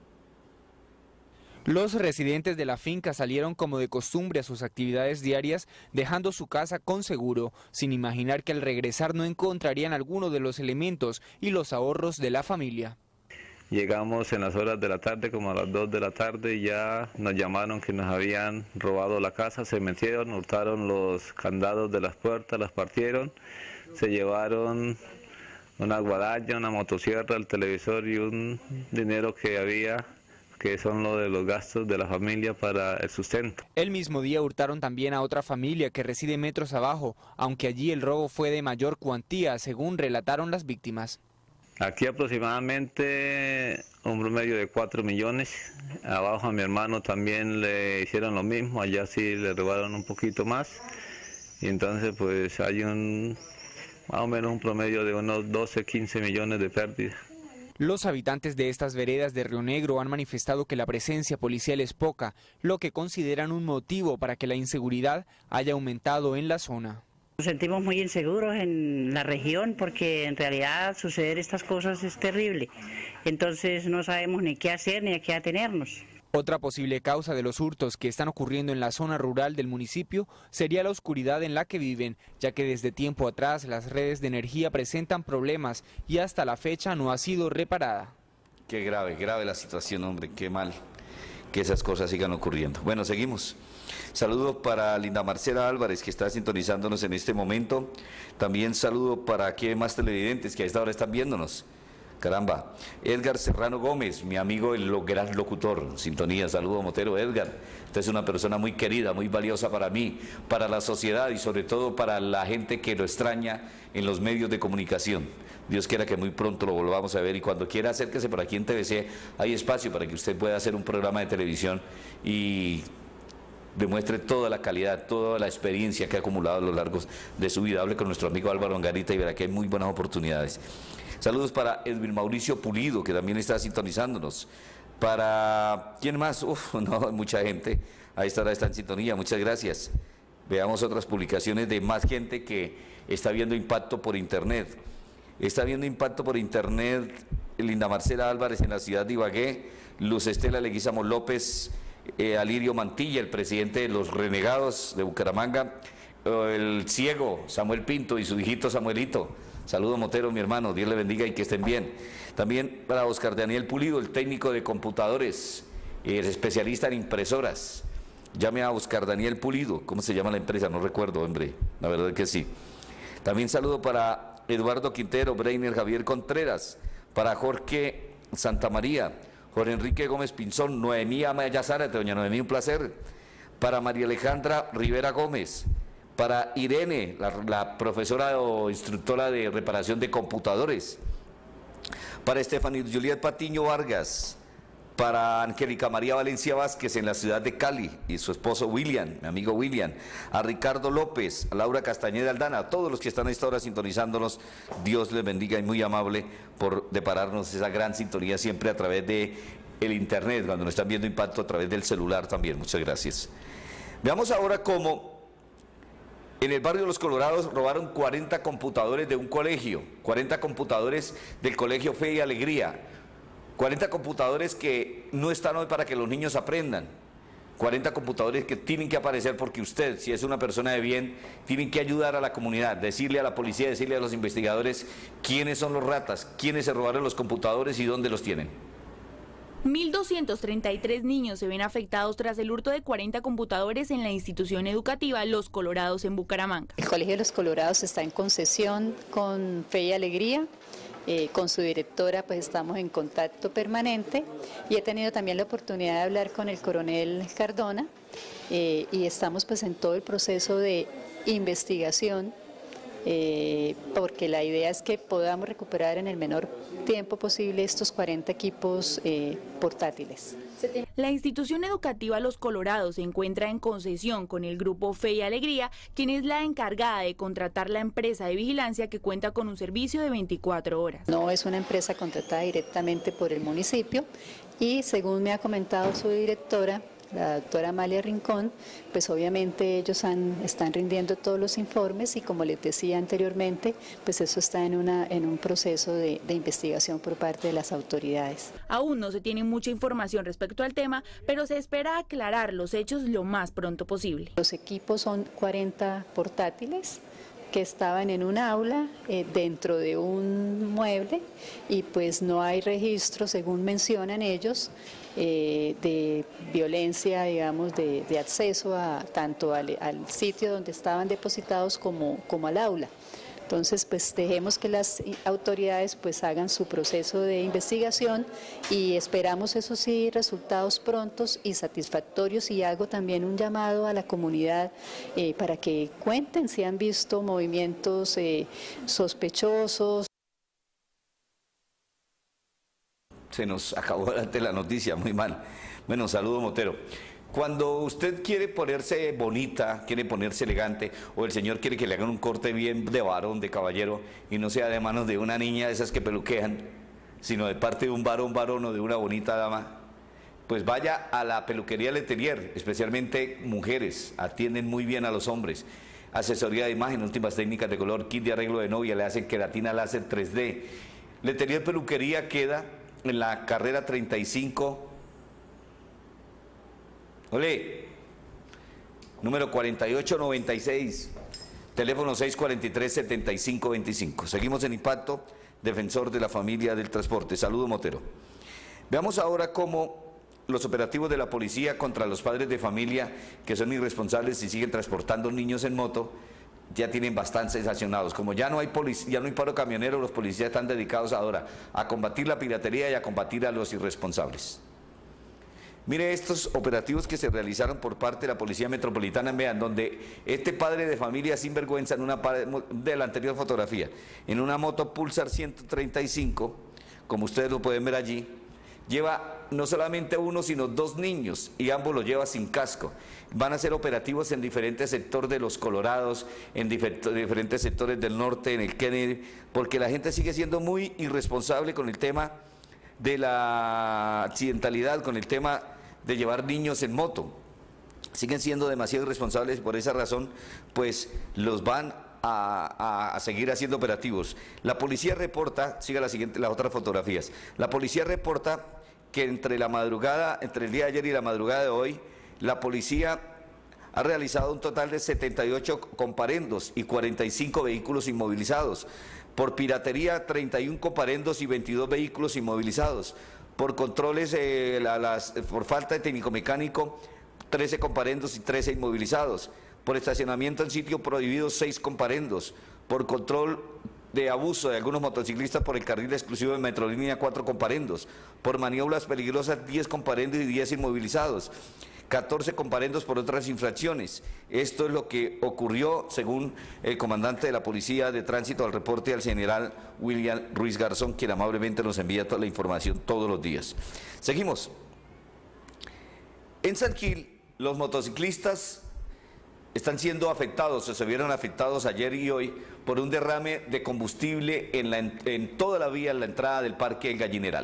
Los residentes de la finca salieron como de costumbre a sus actividades diarias, dejando su casa con seguro, sin imaginar que al regresar no encontrarían alguno de los elementos y los ahorros de la familia. Llegamos en las horas de la tarde, como a las 2 de la tarde, y ya nos llamaron que nos habían robado la casa, se metieron, hurtaron los candados de las puertas, las partieron, se llevaron una guadaña, una motosierra, el televisor y un dinero que había, que son lo de los gastos de la familia para el sustento. El mismo día hurtaron también a otra familia que reside metros abajo, aunque allí el robo fue de mayor cuantía, según relataron las víctimas. Aquí aproximadamente un promedio de 4 millones. Abajo a mi hermano también le hicieron lo mismo, allá sí le robaron un poquito más. Y entonces pues hay más o menos un promedio de unos 12, 15 millones de pérdidas. Los habitantes de estas veredas de Río Negro han manifestado que la presencia policial es poca, lo que consideran un motivo para que la inseguridad haya aumentado en la zona. Nos sentimos muy inseguros en la región porque en realidad suceder estas cosas es terrible. Entonces no sabemos ni qué hacer ni a qué atenernos. Otra posible causa de los hurtos que están ocurriendo en la zona rural del municipio sería la oscuridad en la que viven, ya que desde tiempo atrás las redes de energía presentan problemas y hasta la fecha no ha sido reparada. Qué grave la situación, hombre, qué mal que esas cosas sigan ocurriendo. Bueno, seguimos. Saludos para Linda Marcela Álvarez, que está sintonizándonos en este momento. También saludo para aquí más televidentes que a esta hora están viéndonos. Caramba. Edgar Serrano Gómez, mi amigo el gran locutor. Sintonía, saludo Motero. Edgar, usted es una persona muy querida, muy valiosa para mí, para la sociedad y sobre todo para la gente que lo extraña en los medios de comunicación. Dios quiera que muy pronto lo volvamos a ver y cuando quiera acérquese por aquí en TVC, hay espacio para que usted pueda hacer un programa de televisión y demuestre toda la calidad, toda la experiencia que ha acumulado a lo largo de su vida. Hable con nuestro amigo Álvaro Angarita y verá que hay muy buenas oportunidades. Saludos para Edwin Mauricio Pulido, que también está sintonizándonos. Para, ¿quién más? Uf, no, mucha gente a esta hora está en sintonía, muchas gracias. Veamos otras publicaciones de más gente que está viendo impacto por internet. Está viendo impacto por internet Linda Marcela Álvarez en la ciudad de Ibagué, Luz Estela Leguizamo López, Alirio Mantilla, el presidente de los Renegados de Bucaramanga, el ciego Samuel Pinto y su hijito Samuelito. Saludos Motero, mi hermano, Dios le bendiga y que estén bien. También para Oscar Daniel Pulido, el técnico de computadores, el especialista en impresoras. Llame a Oscar Daniel Pulido, ¿cómo se llama la empresa? No recuerdo, hombre, la verdad es que sí. También saludo para Eduardo Quintero, Breiner Javier Contreras, para Jorge Santamaría, Jorge Enrique Gómez Pinzón, Noemí Amaya Zárate, doña Noemí, un placer. Para María Alejandra Rivera Gómez, para Irene, la profesora o instructora de reparación de computadores, para Estefanía Juliet Patiño Vargas, para Angélica María Valencia Vázquez en la ciudad de Cali y su esposo William, mi amigo William, a Ricardo López, a Laura Castañeda Aldana, a todos los que están a esta hora sintonizándonos, Dios les bendiga y muy amable por depararnos esa gran sintonía siempre a través de el internet, cuando nos están viendo impacto a través del celular también, muchas gracias. Veamos ahora cómo en el barrio Los Colorados robaron 40 computadores de un colegio, 40 computadores del colegio Fe y Alegría, 40 computadores que no están hoy para que los niños aprendan, 40 computadores que tienen que aparecer porque usted, si es una persona de bien, tienen que ayudar a la comunidad, decirle a la policía, decirle a los investigadores quiénes son los ratas, quiénes se robaron los computadores y dónde los tienen. 1.233 niños se ven afectados tras el hurto de 40 computadores en la institución educativa Los Colorados en Bucaramanga. El Colegio de Los Colorados está en concesión con Fe y Alegría. Con su directora pues estamos en contacto permanente y he tenido también la oportunidad de hablar con el coronel Cardona y estamos pues en todo el proceso de investigación porque la idea es que podamos recuperar en el menor tiempo posible estos 40 equipos portátiles. La institución educativa Los Colorados se encuentra en concesión con el grupo Fe y Alegría, quien es la encargada de contratar la empresa de vigilancia que cuenta con un servicio de 24 horas. No es una empresa contratada directamente por el municipio y según me ha comentado su directora, la doctora Amalia Rincón, pues obviamente ellos están rindiendo todos los informes y como les decía anteriormente, pues eso está en un proceso de investigación por parte de las autoridades. Aún no se tiene mucha información respecto al tema, pero se espera aclarar los hechos lo más pronto posible. Los equipos son 40 portátiles que estaban en un aula dentro de un mueble y pues no hay registro, según mencionan ellos, de violencia, digamos, de acceso tanto al sitio donde estaban depositados como al aula. Entonces, pues dejemos que las autoridades pues hagan su proceso de investigación y esperamos, eso sí, resultados prontos y satisfactorios y hago también un llamado a la comunidad para que cuenten si han visto movimientos sospechosos. Se nos acabó la noticia, muy mal. Bueno, saludo Motero. Cuando usted quiere ponerse bonita, quiere ponerse elegante, o el señor quiere que le hagan un corte bien de varón, de caballero, y no sea de manos de una niña de esas que peluquean, sino de parte de un varón o de una bonita dama, pues vaya a la peluquería Letelier, especialmente mujeres, atienden muy bien a los hombres. Asesoría de imagen, últimas técnicas de color, kit de arreglo de novia, le hacen queratina láser 3D. Letelier Peluquería queda en la carrera 35, número 4896, teléfono 643-7525. Seguimos en Impacto, defensor de la familia del transporte. Saludo Motero. Veamos ahora cómo los operativos de la policía contra los padres de familia que son irresponsables y siguen transportando niños en moto ya tienen bastante sancionados. Como ya no hay paro camionero, los policías están dedicados ahora a combatir la piratería y a combatir a los irresponsables. Mire estos operativos que se realizaron por parte de la Policía Metropolitana, vean, donde este padre de familia sinvergüenza, de la anterior fotografía, en una moto Pulsar 135, como ustedes lo pueden ver allí, lleva no solamente uno, sino 2 niños, y ambos los lleva sin casco. Van a hacer operativos en diferentes sectores de los Colorados, en diferentes sectores del norte, en el Kennedy, porque la gente sigue siendo muy irresponsable con el tema de la accidentalidad, con el tema de llevar niños en moto. Siguen siendo demasiado irresponsables y por esa razón pues los van a seguir haciendo operativos. La policía reporta, siga las otras fotografías, la policía reporta que entre el día de ayer y la madrugada de hoy, la policía ha realizado un total de 78 comparendos y 45 vehículos inmovilizados. Por piratería, 31 comparendos y 22 vehículos inmovilizados. Por controles, por falta de técnico mecánico, 13 comparendos y 13 inmovilizados. Por estacionamiento en sitio prohibido, 6 comparendos. Por control de abuso de algunos motociclistas por el carril exclusivo de Metrolínea, 4 comparendos. Por maniobras peligrosas, 10 comparendos y 10 inmovilizados. 14 comparendos por otras infracciones. Esto es lo que ocurrió según el comandante de la Policía de Tránsito al reporte al general William Ruiz Garzón, quien amablemente nos envía toda la información todos los días. Seguimos. En San Gil, los motociclistas están siendo afectados, o se vieron afectados ayer y hoy, por un derrame de combustible en toda la vía, en la entrada del Parque El Gallineral.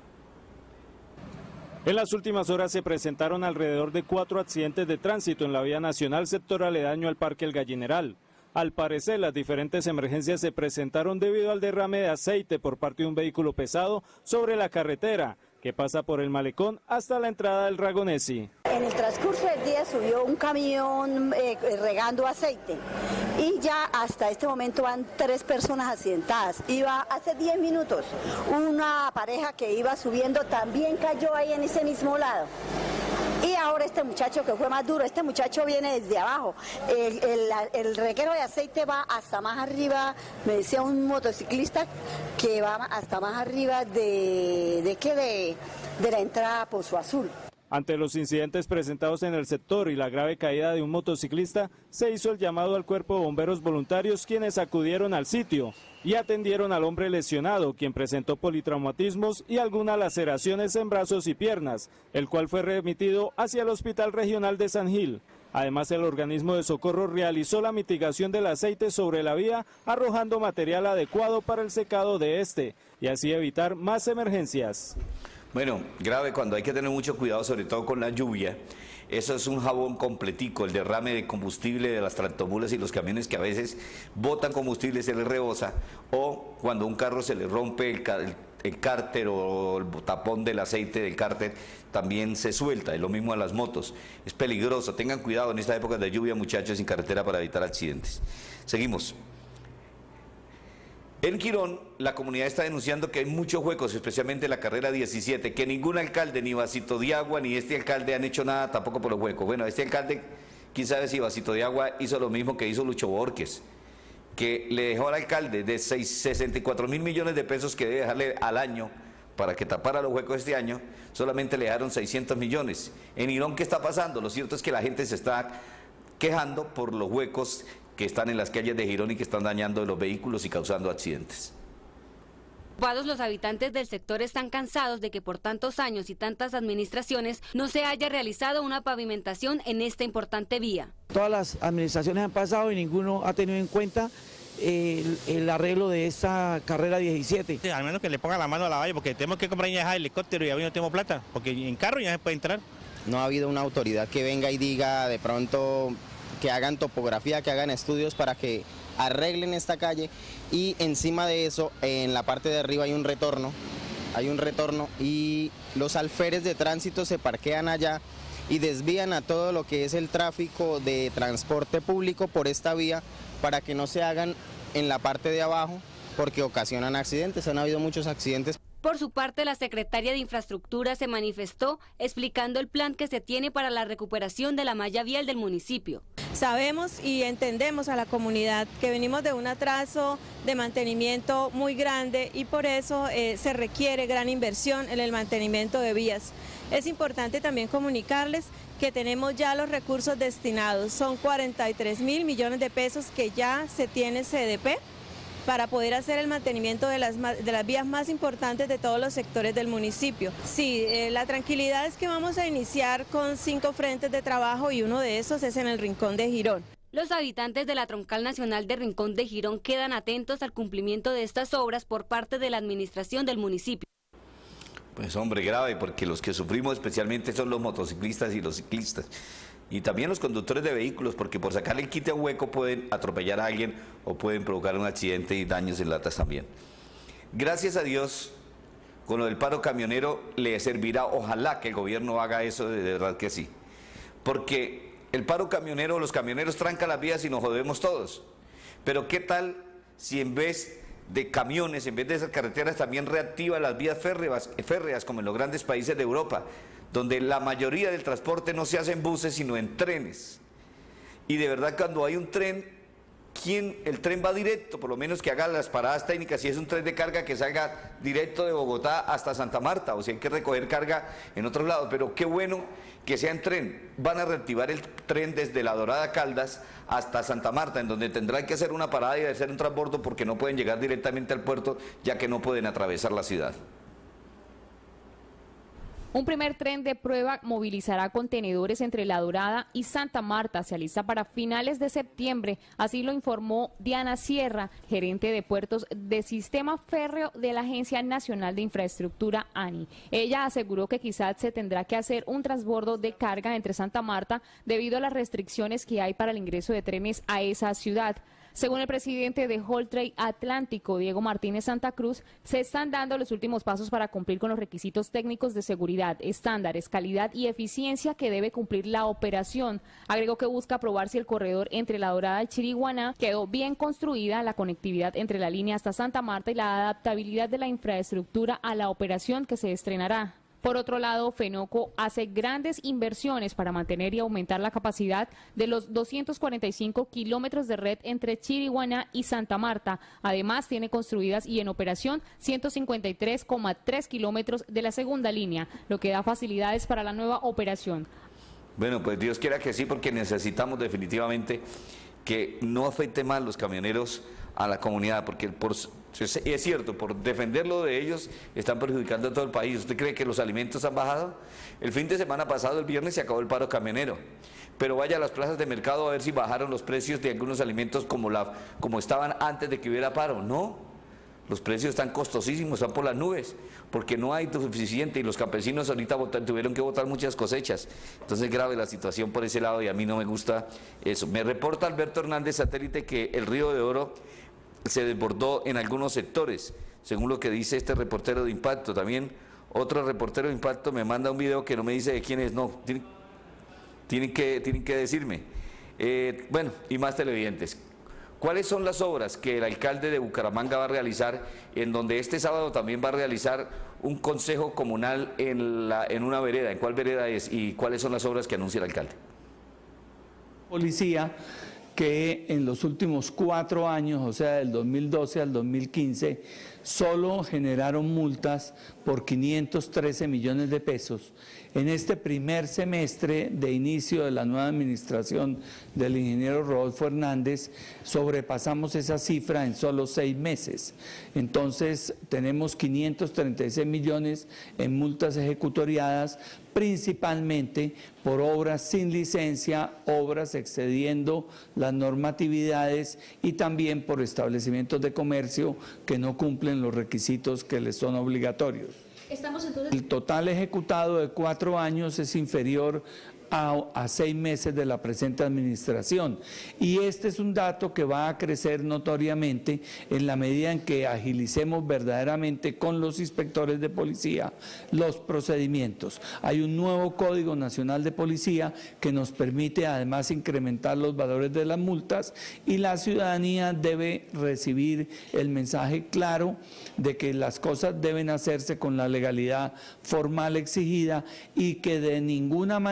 En las últimas horas se presentaron alrededor de 4 accidentes de tránsito en la vía nacional sector aledaño al Parque El Gallineral. Al parecer, las diferentes emergencias se presentaron debido al derrame de aceite por parte de un vehículo pesado sobre la carretera, que pasa por el malecón hasta la entrada del Ragonesi. En el transcurso del día subió un camión regando aceite y ya hasta este momento van 3 personas accidentadas. Iba hace 10 minutos, una pareja que iba subiendo también cayó ahí en ese mismo lado. Y ahora este muchacho que fue más duro, este muchacho viene desde abajo, el reguero de aceite va hasta más arriba, me decía un motociclista que va hasta más arriba de la entrada a Pozo Azul. Ante los incidentes presentados en el sector y la grave caída de un motociclista, se hizo el llamado al cuerpo de bomberos voluntarios, quienes acudieron al sitio y atendieron al hombre lesionado, quien presentó politraumatismos y algunas laceraciones en brazos y piernas, el cual fue remitido hacia el Hospital Regional de San Gil. Además, el organismo de socorro realizó la mitigación del aceite sobre la vía, arrojando material adecuado para el secado de este y así evitar más emergencias. Bueno, grave cuando hay que tener mucho cuidado, sobre todo con la lluvia. Eso es un jabón completico, el derrame de combustible de las tractomulas y los camiones que a veces botan combustible, se les rebosa, o cuando a un carro se le rompe el cárter o el tapón del aceite del cárter, también se suelta, es lo mismo a las motos. Es peligroso, tengan cuidado en esta época de lluvia, muchachos, en carretera para evitar accidentes. Seguimos. En Quirón, la comunidad está denunciando que hay muchos huecos, especialmente en la carrera 17, que ningún alcalde, ni Vasito de Agua, ni este alcalde han hecho nada tampoco por los huecos. Bueno, este alcalde, quién sabe si Vasito de Agua hizo lo mismo que hizo Lucho Borges, que le dejó al alcalde de 64.000 millones de pesos que debe dejarle al año para que tapara los huecos este año, solamente le dejaron 600 millones. En Quirón, ¿qué está pasando? Lo cierto es que la gente se está quejando por los huecos que están en las calles de Girón y que están dañando los vehículos y causando accidentes. Los habitantes del sector están cansados de que por tantos años y tantas administraciones no se haya realizado una pavimentación en esta importante vía. Todas las administraciones han pasado y ninguno ha tenido en cuenta el arreglo de esta carrera 17. Sí, al menos que le ponga la mano a la valla, porque tenemos que comprar ya helicóptero y hoy no tenemos plata, porque en carro ya se puede entrar. No ha habido una autoridad que venga y diga de pronto que hagan topografía, que hagan estudios para que arreglen esta calle, y encima de eso, en la parte de arriba hay un retorno y los alférez de tránsito se parquean allá y desvían a todo lo que es el tráfico de transporte público por esta vía para que no se hagan en la parte de abajo, porque ocasionan accidentes. Han habido muchos accidentes. Por su parte, la secretaria de Infraestructura se manifestó explicando el plan que se tiene para la recuperación de la malla vial del municipio. Sabemos y entendemos a la comunidad que venimos de un atraso de mantenimiento muy grande y por eso se requiere gran inversión en el mantenimiento de vías. Es importante también comunicarles que tenemos ya los recursos destinados, son 43.000 millones de pesos que ya se tiene CDP para poder hacer el mantenimiento de las vías más importantes de todos los sectores del municipio. Sí, la tranquilidad es que vamos a iniciar con 5 frentes de trabajo y uno de esos es en el Rincón de Girón. Los habitantes de la Troncal Nacional de Rincón de Girón quedan atentos al cumplimiento de estas obras por parte de la administración del municipio. Pues hombre, grave, porque los que sufrimos especialmente son los motociclistas y los ciclistas. Y también los conductores de vehículos, porque por sacarle el quite a un hueco pueden atropellar a alguien o pueden provocar un accidente y daños en latas también. Gracias a Dios, con lo del paro camionero le servirá, ojalá que el gobierno haga eso, de verdad que sí. Porque el paro camionero, los camioneros trancan las vías y nos jodemos todos. Pero ¿qué tal si en vez de camiones, en vez de esas carreteras, también reactiva las vías férreas como en los grandes países de Europa, donde la mayoría del transporte no se hace en buses sino en trenes? Y de verdad, cuando hay un tren, el tren va directo, por lo menos que haga las paradas técnicas. Si es un tren de carga, que salga directo de Bogotá hasta Santa Marta, o si hay que recoger carga en otros lados. Pero qué bueno que sea en tren. Van a reactivar el tren desde La Dorada Caldas hasta Santa Marta, en donde tendrán que hacer una parada y hacer un transbordo porque no pueden llegar directamente al puerto, ya que no pueden atravesar la ciudad. Un primer tren de prueba movilizará contenedores entre La Dorada y Santa Marta. Se alista para finales de septiembre, así lo informó Diana Sierra, gerente de puertos de Sistema Férreo de la Agencia Nacional de Infraestructura, ANI. Ella aseguró que quizás se tendrá que hacer un transbordo de carga entre Santa Marta debido a las restricciones que hay para el ingreso de trenes a esa ciudad. Según el presidente de Holtrade Atlántico, Diego Martínez Santa Cruz, se están dando los últimos pasos para cumplir con los requisitos técnicos de seguridad, estándares, calidad y eficiencia que debe cumplir la operación. Agregó que busca probar si el corredor entre La Dorada y Chiriguaná quedó bien construida, la conectividad entre la línea hasta Santa Marta y la adaptabilidad de la infraestructura a la operación que se estrenará. Por otro lado, Fenoco hace grandes inversiones para mantener y aumentar la capacidad de los 245 kilómetros de red entre Chiriguaná y Santa Marta. Además, tiene construidas y en operación 153,3 kilómetros de la segunda línea, lo que da facilidades para la nueva operación. Bueno, pues Dios quiera que sí, porque necesitamos definitivamente que no afecte más los camioneros a la comunidad, porque es cierto, por defenderlo de ellos están perjudicando a todo el país. ¿Usted cree que los alimentos han bajado? El fin de semana pasado, el viernes, se acabó el paro camionero, pero vaya a las plazas de mercado a ver si bajaron los precios de algunos alimentos como estaban antes de que hubiera paro. No, los precios están costosísimos, están por las nubes, porque no hay suficiente y los campesinos ahorita tuvieron que botar muchas cosechas. Entonces grave la situación por ese lado y a mí no me gusta eso. Me reporta Alberto Hernández Satélite que el Río de Oro se desbordó en algunos sectores, según lo que dice este reportero de Impacto. También otro reportero de Impacto me manda un video que no me dice de quién es, no, tienen que decirme. Bueno, y más televidentes. ¿Cuáles son las obras que el alcalde de Bucaramanga va a realizar, en donde este sábado también va a realizar un consejo comunal en una vereda? ¿En cuál vereda es y cuáles son las obras que anuncia el alcalde? Policía que en los últimos 4 años, o sea, del 2012 al 2015, solo generaron multas por 513 millones de pesos. En este primer semestre de inicio de la nueva administración del ingeniero Rodolfo Hernández, sobrepasamos esa cifra en solo 6 meses. Entonces, tenemos 536 millones en multas ejecutoriadas, principalmente por obras sin licencia, obras excediendo las normatividades y también por establecimientos de comercio que no cumplen los requisitos que les son obligatorios. El total ejecutado de 4 años es inferior a 6 meses de la presente administración, y este es un dato que va a crecer notoriamente en la medida en que agilicemos verdaderamente con los inspectores de policía los procedimientos. Hay un nuevo Código Nacional de Policía que nos permite además incrementar los valores de las multas, y la ciudadanía debe recibir el mensaje claro de que las cosas deben hacerse con la legalidad formal exigida y que de ninguna manera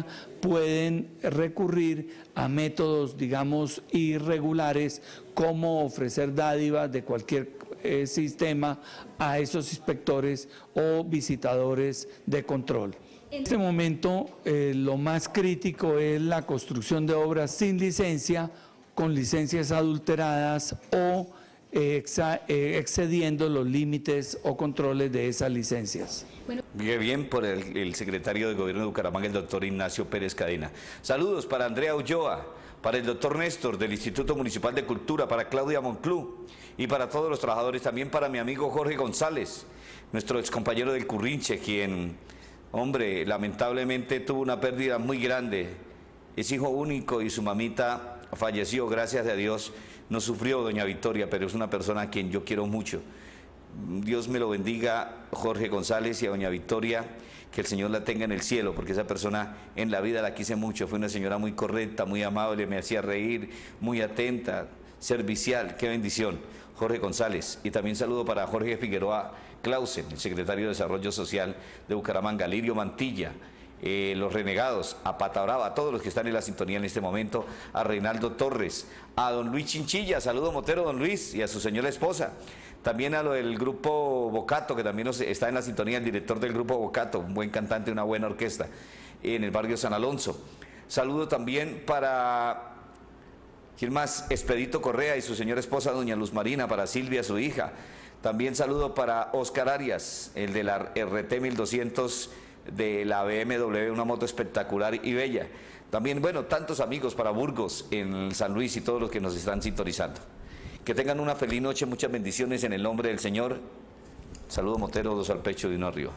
licencia pueden recurrir a métodos, digamos, irregulares, como ofrecer dádivas de cualquier sistema a esos inspectores o visitadores de control. En este momento lo más crítico es la construcción de obras sin licencia, con licencias adulteradas o excediendo los límites o controles de esas licencias. Muy bien por el secretario de Gobierno de Bucaramanga, el doctor Ignacio Pérez Cadena. Saludos para Andrea Ulloa, para el doctor Néstor del Instituto Municipal de Cultura, para Claudia Monclú y para todos los trabajadores, también para mi amigo Jorge González, nuestro excompañero del Currinche, quien, hombre, lamentablemente tuvo una pérdida muy grande. Es hijo único y su mamita falleció, gracias a Dios. No sufrió doña Victoria, pero es una persona a quien yo quiero mucho. Dios me lo bendiga, Jorge González, y a doña Victoria, que el Señor la tenga en el cielo, porque esa persona en la vida la quise mucho. Fue una señora muy correcta, muy amable, me hacía reír, muy atenta, servicial. Qué bendición, Jorge González. Y también saludo para Jorge Figueroa Clausen, el secretario de Desarrollo Social de Bucaramanga, Lirio Mantilla, los renegados, a Pata Brava, a todos los que están en la sintonía en este momento, a Reinaldo Torres, a don Luis Chinchilla, saludo Motero, don Luis, y a su señora esposa. También a lo del grupo Bocato, que también está en la sintonía, el director del grupo Bocato, un buen cantante, una buena orquesta, en el barrio San Alonso. Saludo también para, ¿quién más? Expedito Correa y su señora esposa, doña Luz Marina, para Silvia, su hija. También saludo para Oscar Arias, el de la RT 1200 de la BMW, una moto espectacular y bella. También, bueno, tantos amigos para Burgos, en San Luis y todos los que nos están sintonizando. Que tengan una feliz noche, muchas bendiciones en el nombre del Señor. Saludo Motero, dos al pecho y uno arriba.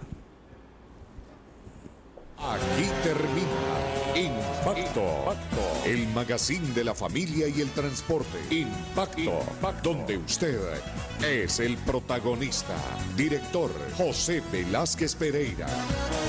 Aquí termina Impacto, el magazine de la familia y el transporte. Impacto, donde usted es el protagonista. Director José Velázquez Pereira.